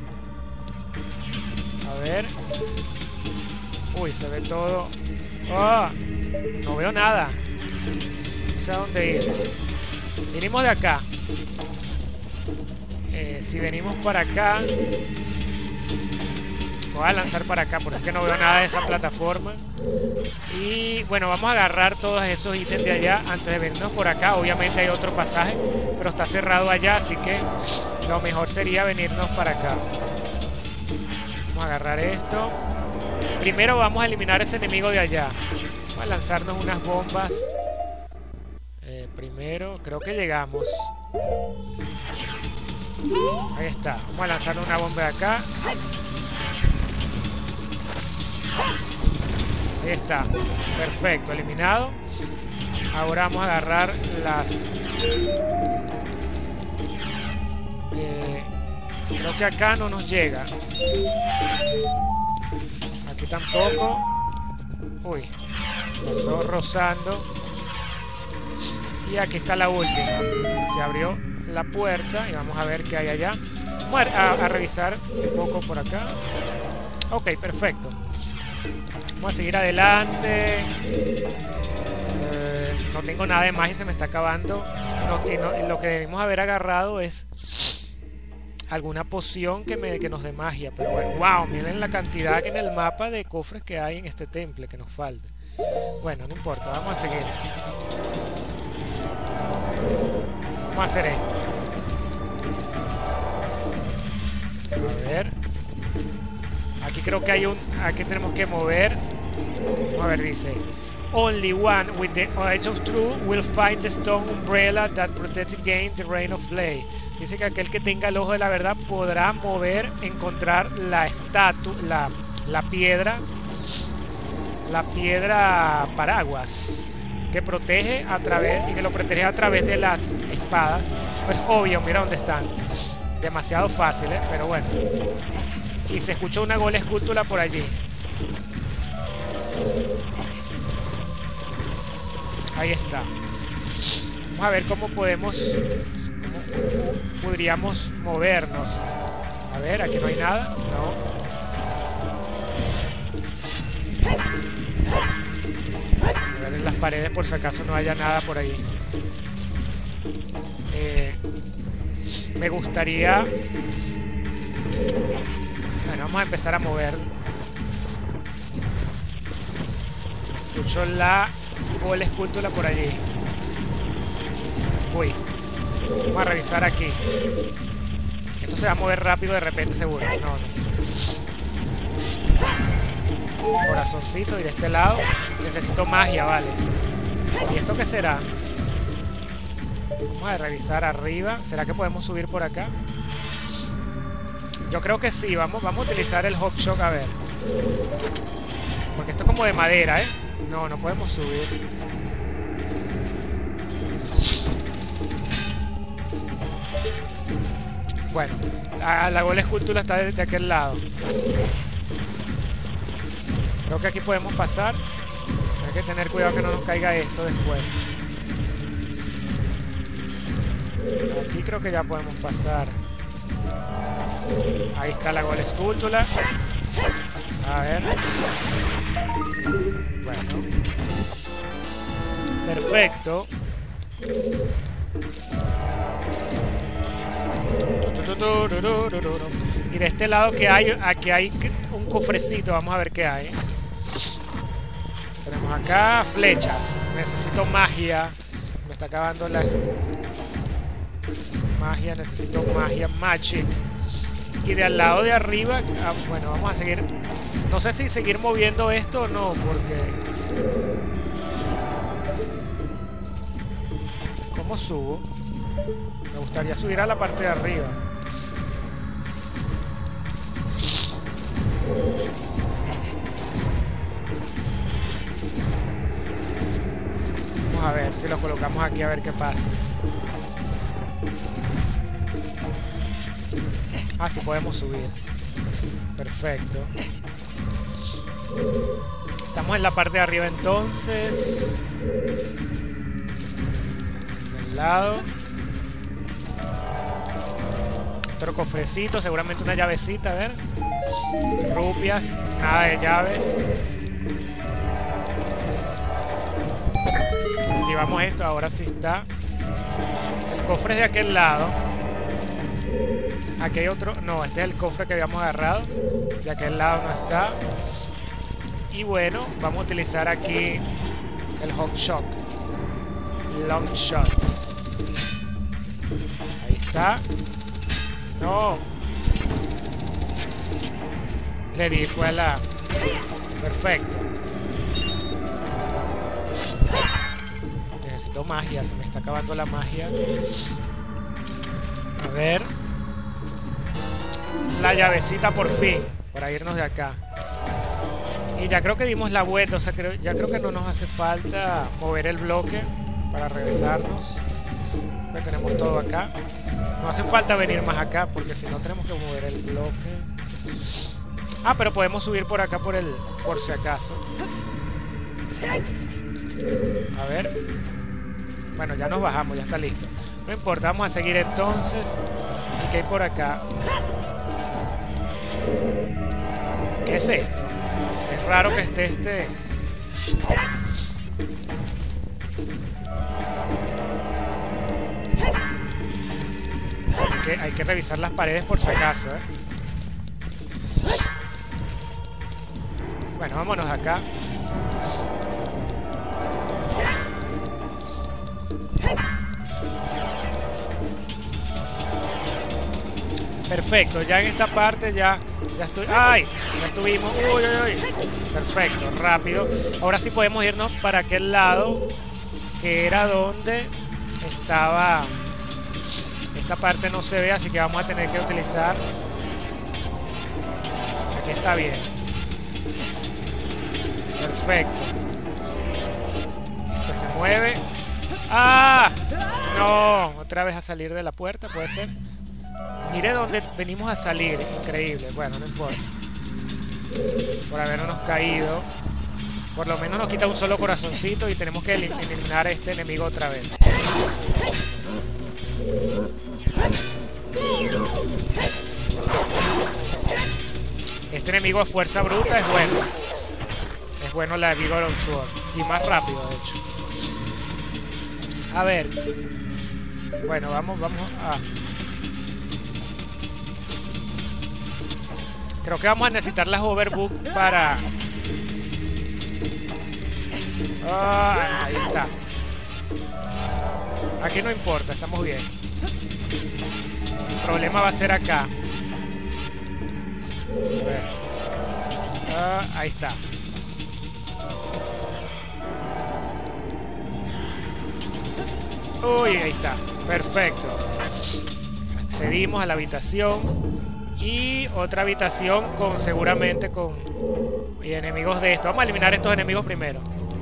A ver. Uy, se ve todo. ¡Oh! No veo nada. No sé a dónde ir. Venimos de acá. Eh, si venimos para acá... Voy a lanzar para acá porque es que no veo nada de esa plataforma. Y bueno, vamos a agarrar todos esos ítems de allá antes de venirnos por acá. Obviamente hay otro pasaje, pero está cerrado allá, así que lo mejor sería venirnos para acá. Vamos a agarrar esto. Primero vamos a eliminar ese enemigo de allá. Vamos a lanzarnos unas bombas. Eh, primero, creo que llegamos. Ahí está. Vamos a lanzarle una bomba de acá. Ahí está. Perfecto, eliminado. Ahora vamos a agarrar las... Eh, creo que acá no nos llega. Aquí tampoco. Uy, pasó rozando. Y aquí está la última. Se abrió la puerta y vamos a ver qué hay allá. Vamos a, a, a revisar un poco por acá. Ok, perfecto. Vamos a seguir adelante. Eh, no tengo nada de magia, se me está acabando. No, y no, y lo que debemos haber agarrado es alguna poción que, me, que nos dé magia. Pero bueno, wow, miren la cantidad que en el mapa de cofres que hay en este temple que nos falta. Bueno, no importa, vamos a seguir. Vamos a hacer esto. A ver. Aquí creo que hay un... Aquí tenemos que mover. Vamos a ver, dice... Only one with the Edge of Truth will find the stone umbrella that protects against the rain of flame. Dice que aquel que tenga el ojo de la verdad podrá mover, encontrar la estatua, la, la piedra, la piedra paraguas, que protege a través, y que lo protege a través de las espadas. Pues obvio, mira dónde están. Demasiado fácil, ¿eh? Pero bueno. Y se escuchó una Ghoul Skulltula por allí. Ahí está. Vamos a ver cómo podemos, cómo podríamos movernos. A ver, aquí no hay nada. No. A ver las paredes por si acaso no haya nada por ahí. Eh, me gustaría... Bueno, vamos a empezar a mover. Escucho la bola escultura por allí. Uy. Vamos a revisar aquí. Esto se va a mover rápido de repente seguro. No, no. Corazoncito. Y de este lado necesito magia, vale. ¿Y esto qué será? Vamos a revisar arriba. ¿Será que podemos subir por acá? Yo creo que sí. Vamos, vamos a utilizar el Hot Shock a ver. Porque esto es como de madera, ¿eh? No, no podemos subir. Bueno, la, la Golem Escultura está de, de aquel lado. Creo que aquí podemos pasar. Hay que tener cuidado que no nos caiga esto después. Aquí creo que ya podemos pasar. Ahí está la Golem Escultura. A ver. Bueno. Perfecto. Y de este lado que hay, aquí hay un cofrecito. Vamos a ver qué hay. Tenemos acá flechas. Necesito magia. Me está acabando la magia. Necesito magia, magic. Y de al lado de arriba, ah, bueno, vamos a seguir. No sé si seguir moviendo esto o no, porque... ¿Cómo subo? Me gustaría subir a la parte de arriba. Vamos a ver si lo colocamos aquí a ver qué pasa. Ah, sí podemos subir. Perfecto. Estamos en la parte de arriba entonces. Del lado. Otro cofrecito, seguramente una llavecita, a ver. Rupias, nada de llaves. Activamos esto, ahora sí está. El cofre es de aquel lado. Aquí hay otro, no, este es el cofre que habíamos agarrado. De aquel lado no está. Y bueno, vamos a utilizar aquí el Hot Shock. Long Shot. Ahí está. No. Le di, fue a la... Perfecto. Necesito magia, se me está acabando la magia. A ver. La llavecita por fin, para irnos de acá. Y ya creo que dimos la vuelta, o sea, creo, ya creo que no nos hace falta mover el bloque para regresarnos. Ya tenemos todo acá. No hace falta venir más acá, porque si no tenemos que mover el bloque. Ah, pero podemos subir por acá por el, por si acaso. A ver. Bueno, ya nos bajamos, ya está listo. No importa, vamos a seguir entonces. ¿Y qué hay por acá? ¿Qué es esto? Es raro que esté este... Hay que, hay que revisar las paredes por si acaso, ¿eh? Bueno, vámonos acá. Perfecto, ya en esta parte ya, ya estoy... ¡Ay! Ya estuvimos... ¡Uy, uy, uy! Perfecto, rápido. Ahora sí podemos irnos para aquel lado, que era donde estaba... Esta parte no se ve, así que vamos a tener que utilizar... Aquí está bien. Perfecto. Esto se mueve. ¡Ah! No, otra vez a salir de la puerta, puede ser. Mire dónde venimos a salir. Increíble. Bueno, no importa. Por habernos caído. Por lo menos nos quita un solo corazoncito y tenemos que eliminar a este enemigo otra vez. Este enemigo a fuerza bruta es bueno. Es es bueno la Vigor Sword. Y más rápido, de hecho. A ver. Bueno, vamos, vamos a... Creo que vamos a necesitar las Overbook para... Ah, ahí está. Aquí no importa, estamos bien. El problema va a ser acá. A ver. Ah, ahí está. Uy, ahí está. Perfecto. Accedimos a la habitación. Y otra habitación con seguramente con y enemigos de esto. Vamos a eliminar estos enemigos primero.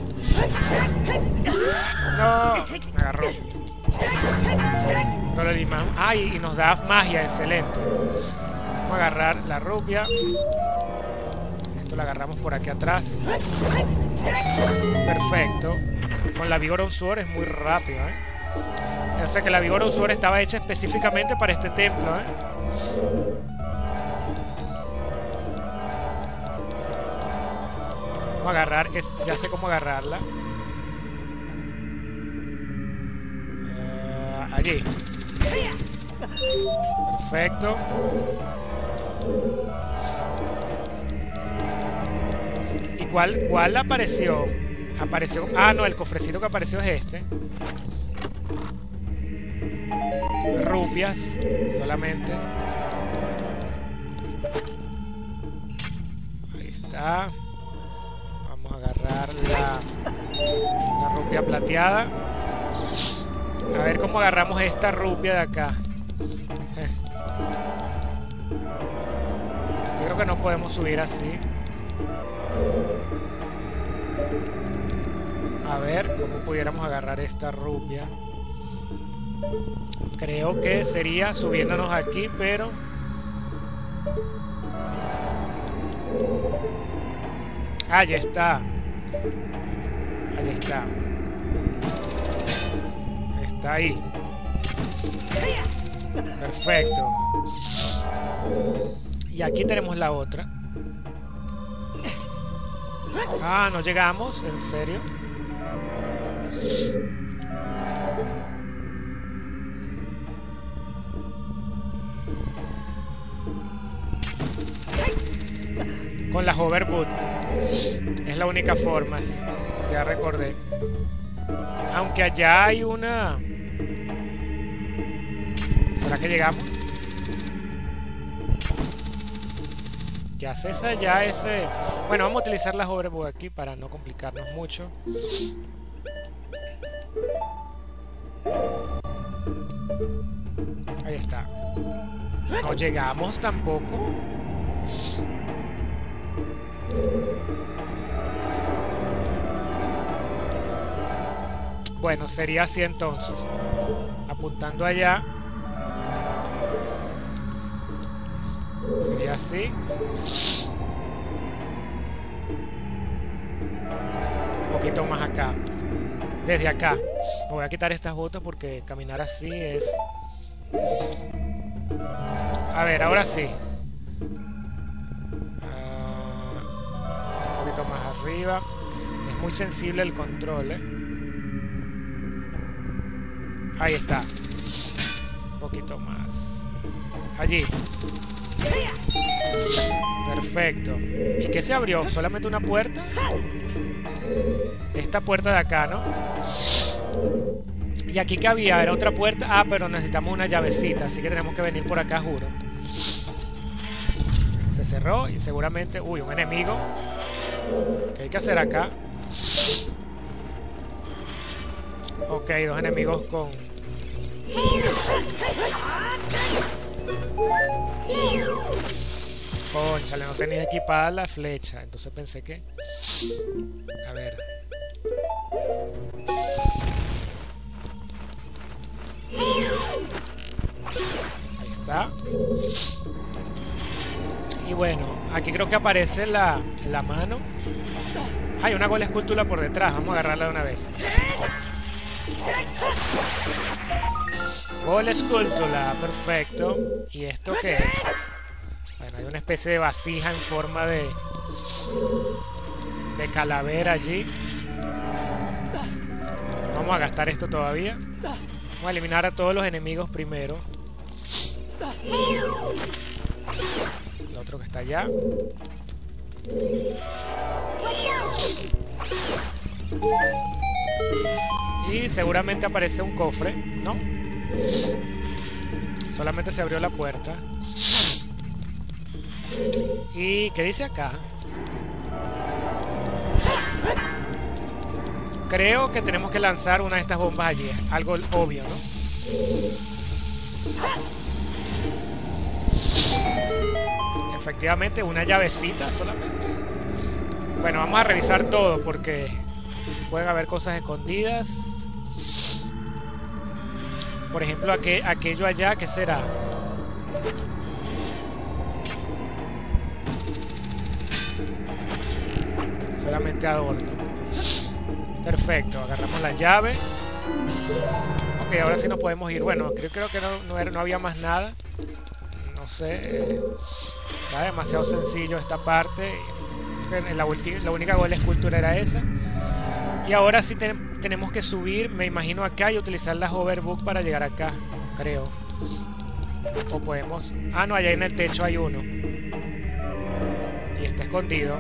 No, me agarró. No lo eliminamos. Ah, y, y nos da magia, excelente. Vamos a agarrar la rupia. Esto lo agarramos por aquí atrás. Perfecto. Con la Vigor Sword es muy rápido, ¿eh? Yo sé que la Vigor Sword estaba hecha específicamente para este templo, ¿eh? Vamos a agarrar, es, ya sé cómo agarrarla. Uh, allí. Perfecto. ¿Y cuál, cuál apareció? Apareció. Ah, no, el cofrecito que apareció es este. Rupias, solamente. Ahí está. Agarrar la, la rupia plateada. A ver cómo agarramos esta rupia de acá. Yo creo que no podemos subir así. A ver cómo pudiéramos agarrar esta rupia. Creo que sería subiéndonos aquí, pero... Ah, ya está. Ahí está. Está ahí. Perfecto. Y aquí tenemos la otra. Ah, no llegamos, ¿en serio? Con las Overboot. Es la única forma. Ya recordé. Aunque allá hay una... ¿Será que llegamos? ¿Qué haces allá ese...? Bueno, vamos a utilizar las Overboot aquí para no complicarnos mucho. Ahí está. No llegamos tampoco. Bueno, sería así entonces. Apuntando allá. Sería así. Un poquito más acá. Desde acá. Me voy a quitar estas botas porque caminar así es... A ver, ahora sí. Un poquito más arriba. Es muy sensible el control, ¿eh? Ahí está. Un poquito más. Allí. Perfecto. ¿Y qué se abrió? ¿Solamente una puerta? Esta puerta de acá, ¿no? ¿Y aquí qué había? ¿Era otra puerta? Ah, pero necesitamos una llavecita, así que tenemos que venir por acá, juro. Se cerró y seguramente... Uy, un enemigo. ¿Qué hay que hacer acá? Ok, dos enemigos con... Cónchale, no tenía equipada la flecha. Entonces pensé que... A ver... Ahí está. Y bueno, aquí creo que aparece la, la mano. Hay una gola escultura por detrás. Vamos a agarrarla de una vez. Gola escultura, perfecto. ¿Y esto qué es? Bueno, hay una especie de vasija en forma de... de calavera allí. Vamos a gastar esto todavía. Vamos a eliminar a todos los enemigos primero. El otro que está allá. Y seguramente aparece un cofre, ¿no? Solamente se abrió la puerta. ¿Y qué dice acá? Creo que tenemos que lanzar una de estas bombas allí. Algo obvio, ¿no? Efectivamente, una llavecita solamente. Bueno, vamos a revisar todo porque pueden haber cosas escondidas. Por ejemplo, aquel, aquello allá, ¿qué será? Solamente adorno. Perfecto, agarramos la llave. Ok, ahora sí nos podemos ir. Bueno, creo, creo que no, no, era, no había más nada. No sé. Está demasiado sencillo esta parte. La, la única gol escultura era esa. Y ahora sí te, tenemos que subir, me imagino, acá y utilizar las hoverbook para llegar acá, creo. O podemos... Ah, no, allá en el techo hay uno. Y está escondido.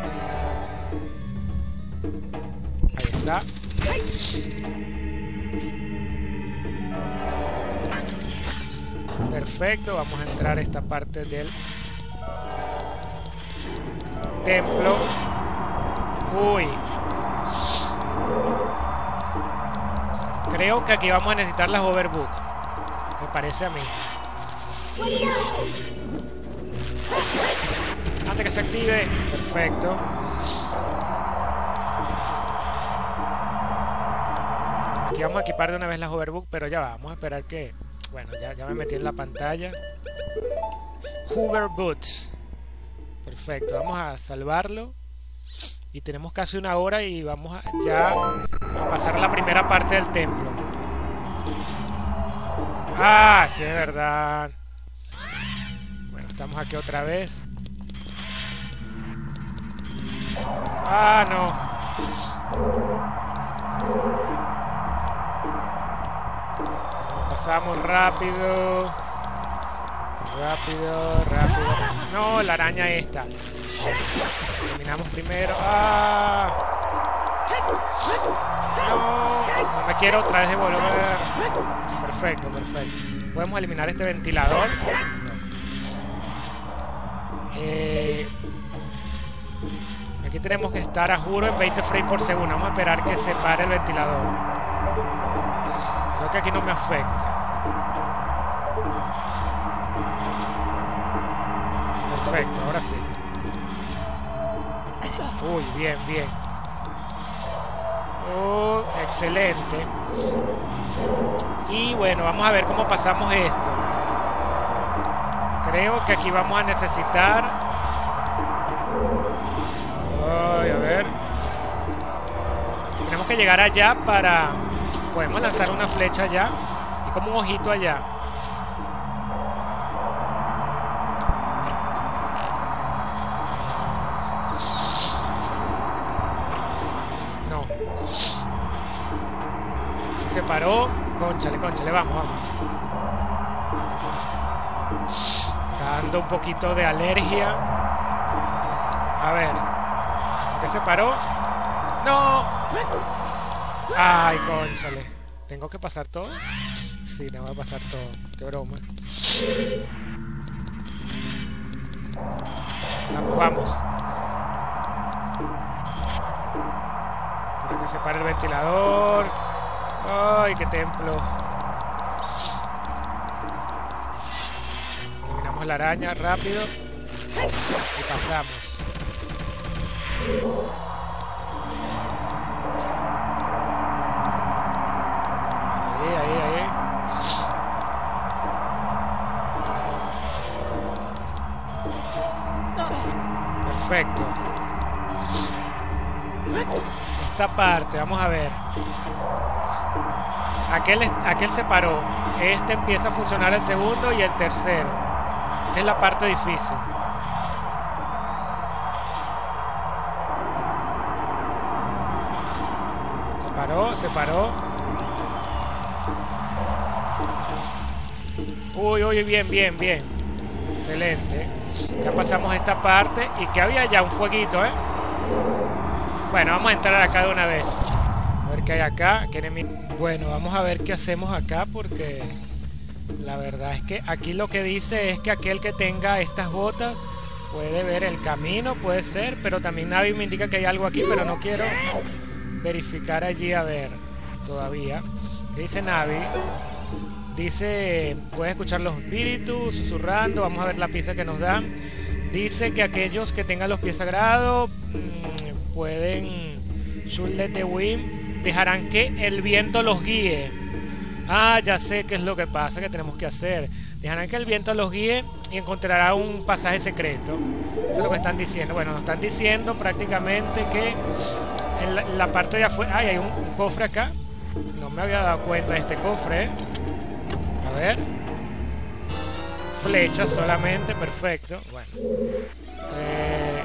Ahí está. Perfecto, vamos a entrar a esta parte del templo. Uy. Creo que aquí vamos a necesitar las hoverbook. Me parece a mí. Antes que se active. Perfecto. Aquí vamos a equipar de una vez las hoverbook, pero ya va, vamos a esperar que... Bueno, ya, ya me metí en la pantalla. Hoverboots. Perfecto, vamos a salvarlo. Y tenemos casi una hora y vamos a, ya a pasar la primera parte del templo. Ah, sí, es verdad. Bueno, estamos aquí otra vez. Ah, no. Pasamos rápido. Rápido, rápido. No, la araña esta. Eliminamos primero. ¡Ah! No, no me quiero otra vez devolver. Perfecto, perfecto. Podemos eliminar este ventilador. Eh, aquí tenemos que estar a juro en veinte frames por segundo. Vamos a esperar que se pare el ventilador. Creo que aquí no me afecta. Perfecto, ahora sí. Uy, bien, bien. Oh, excelente. Y bueno, vamos a ver cómo pasamos esto. Creo que aquí vamos a necesitar... Ay, a ver. Tenemos que llegar allá para... Podemos lanzar una flecha allá. Y como un ojito allá. Se paró. Cónchale, cónchale, vamos, vamos. Está dando un poquito de alergia. A ver. ¿Qué se paró? ¡No! Ay, cónchale. ¿Tengo que pasar todo? Sí, tengo que pasar todo. Qué broma. Vamos, vamos. Espero que se pare el ventilador. ¡Ay, qué templo! Eliminamos la araña rápido. Y pasamos. Ahí, ahí, ahí. Perfecto. Esta parte, vamos a ver. Aquel, aquel se paró. Este empieza a funcionar el segundo y el tercero. Esta es la parte difícil. paró, se paró. Uy, uy, bien, bien, bien. Excelente. Ya pasamos esta parte. Y que había ya un fueguito, ¿eh? Bueno, vamos a entrar acá de una vez. A ver qué hay acá. ¿Qué enemigo? Bueno, vamos a ver qué hacemos acá porque la verdad es que aquí lo que dice es que aquel que tenga estas botas puede ver el camino, puede ser, pero también Navi me indica que hay algo aquí, pero no quiero verificar allí a ver todavía. ¿Qué dice Navi? Dice, puedes escuchar los espíritus susurrando, vamos a ver la pista que nos dan. Dice que aquellos que tengan los pies sagrados mmm, pueden, should let the wind, dejarán que el viento los guíe. Ah, ya sé qué es lo que pasa, que tenemos que hacer. Dejarán que el viento los guíe y encontrará un pasaje secreto. Eso es lo que están diciendo. Bueno, nos están diciendo prácticamente que en la, en la parte de afuera... Ay, hay un, un cofre acá. No me había dado cuenta de este cofre, ¿eh? A ver. Flechas solamente, perfecto. Bueno. Eh...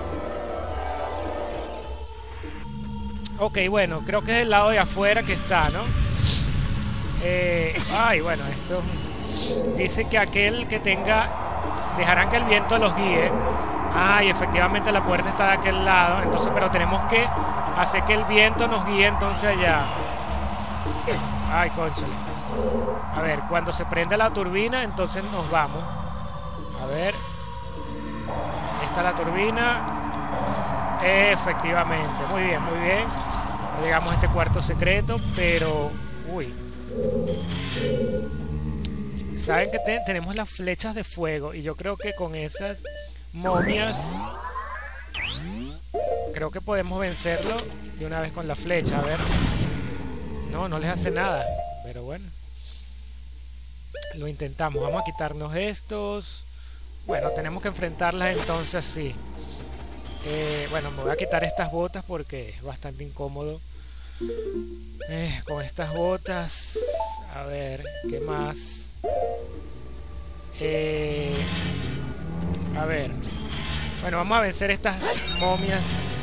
Ok, bueno, creo que es el lado de afuera que está, ¿no? Eh... Ay, bueno, esto... Dice que aquel que tenga... Dejarán que el viento los guíe. Ah, y efectivamente la puerta está de aquel lado. Entonces, pero tenemos que hacer que el viento nos guíe entonces allá. Ay, cónchale. A ver, cuando se prende la turbina, entonces nos vamos. A ver. Esta es la turbina. Efectivamente. Muy bien, muy bien. Llegamos a este cuarto secreto, pero... Uy. Saben que te tenemos las flechas de fuego. Y yo creo que con esas momias... Creo que podemos vencerlo de una vez con la flecha. A ver. No, no les hace nada. Pero bueno. Lo intentamos. Vamos a quitarnos estos. Bueno, tenemos que enfrentarlas entonces sí. Eh, bueno, me voy a quitar estas botas porque es bastante incómodo. Eh, con estas botas. A ver, ¿qué más? Eh, a ver. Bueno, vamos a vencer estas momias.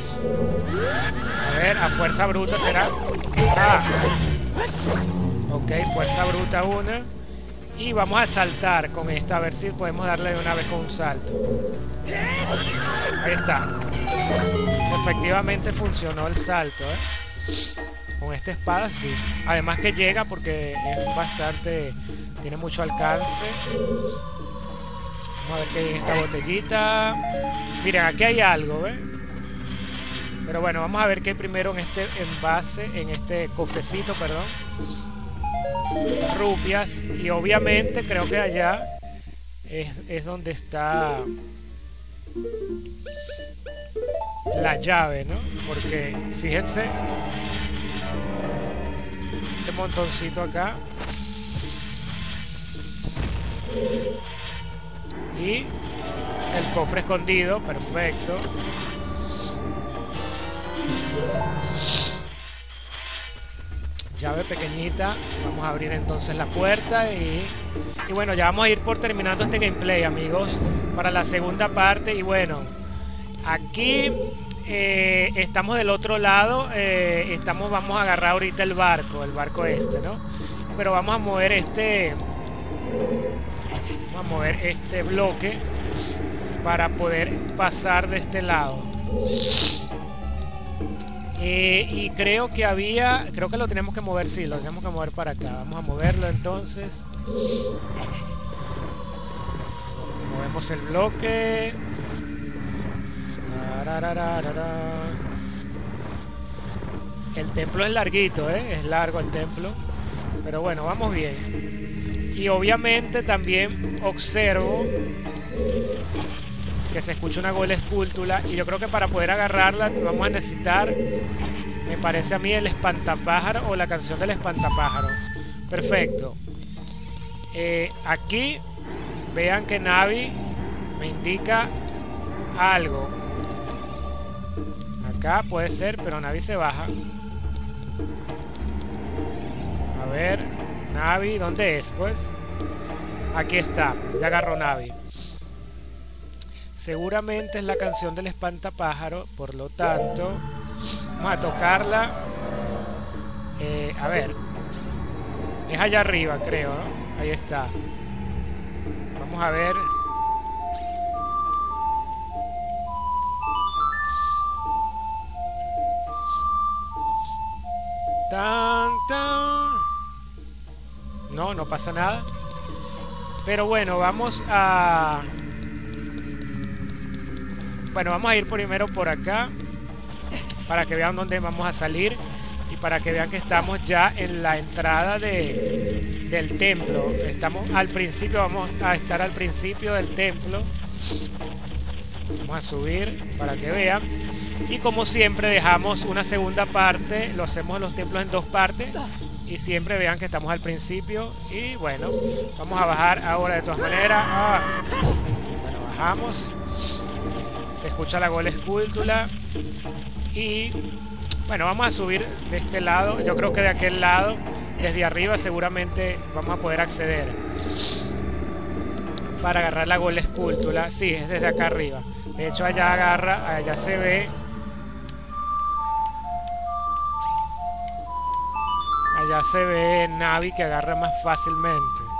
A ver, a fuerza bruta será. Ah. Ok, fuerza bruta una. Y vamos a saltar con esta. A ver si podemos darle de una vez con un salto. Ahí está. Efectivamente funcionó el salto, ¿eh? Con esta espada sí. Además que llega porque es bastante... Tiene mucho alcance. Vamos a ver qué hay en esta botellita. Miren, aquí hay algo, ¿ves? Pero bueno, vamos a ver qué hay primero en este envase, en este cofrecito, perdón. Rupias. Y obviamente creo que allá es, es donde está la llave, ¿no? Porque fíjense, este montoncito acá. Y el cofre escondido, perfecto. Llave pequeñita. Vamos a abrir entonces la puerta y, y bueno, ya vamos a ir por terminando este gameplay, amigos, para la segunda parte. Y bueno, aquí eh, estamos del otro lado. eh, Estamos, vamos a agarrar ahorita el barco, el barco este, ¿no? Pero vamos a mover este Vamos a mover este bloque para poder pasar de este lado. Eh, y creo que había... Creo que lo tenemos que mover, sí, lo tenemos que mover para acá. Vamos a moverlo entonces. Movemos el bloque. El templo es larguito, ¿eh? Es largo el templo. Pero bueno, vamos bien. Y obviamente también observo que se escucha una gola escultura. Y yo creo que para poder agarrarla vamos a necesitar, me parece a mí, el espantapájaro o la canción del espantapájaro. Perfecto. Eh, aquí vean que Navi me indica algo. Acá puede ser, pero Navi se baja. A ver, Navi, ¿dónde es? Pues aquí está, ya agarró Navi. Seguramente es la canción del espantapájaro, por lo tanto vamos a tocarla. eh, A ver. Es allá arriba, creo, ¿no? Ahí está. Vamos a ver. Tan, tan. No, no pasa nada. Pero bueno, vamos a... Bueno, vamos a ir primero por acá, para que vean dónde vamos a salir y para que vean que estamos ya en la entrada de, del templo. Estamos al principio, vamos a estar al principio del templo. Vamos a subir para que vean. Y como siempre dejamos una segunda parte, lo hacemos en los templos en dos partes. Y siempre vean que estamos al principio. Y bueno, vamos a bajar ahora de todas maneras. Ah. Bueno, bajamos. Se escucha la Gola Escultula. Y bueno, vamos a subir de este lado. Yo creo que de aquel lado, desde arriba, seguramente vamos a poder acceder para agarrar la Gola Escultula. Sí, es desde acá arriba. De hecho, allá agarra, allá se ve. Allá se ve Navi, que agarra más fácilmente.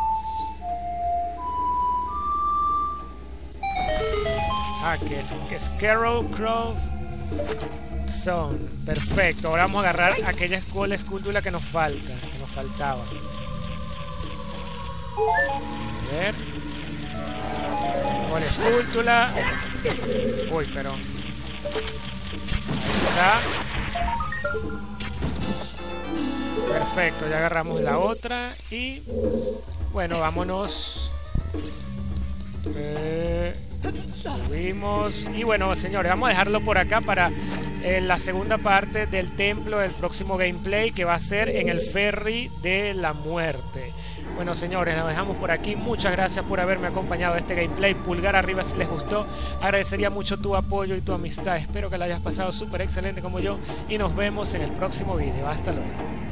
Ah, que es, que es Scarecrow Zone. Perfecto. Ahora vamos a agarrar aquella Gola Escultula que nos falta, que nos faltaba. A ver. Gola Escultula. Uy, pero... Ahí está. Perfecto, ya agarramos la otra. Y bueno, vámonos. Eh, subimos. Y bueno, señores, vamos a dejarlo por acá para eh, la segunda parte del templo, del próximo gameplay, que va a ser en el ferry de la muerte. Bueno, señores, nos dejamos por aquí. Muchas gracias por haberme acompañado a este gameplay. Pulgar arriba si les gustó. Agradecería mucho tu apoyo y tu amistad. Espero que la hayas pasado súper excelente como yo. Y nos vemos en el próximo video. Hasta luego.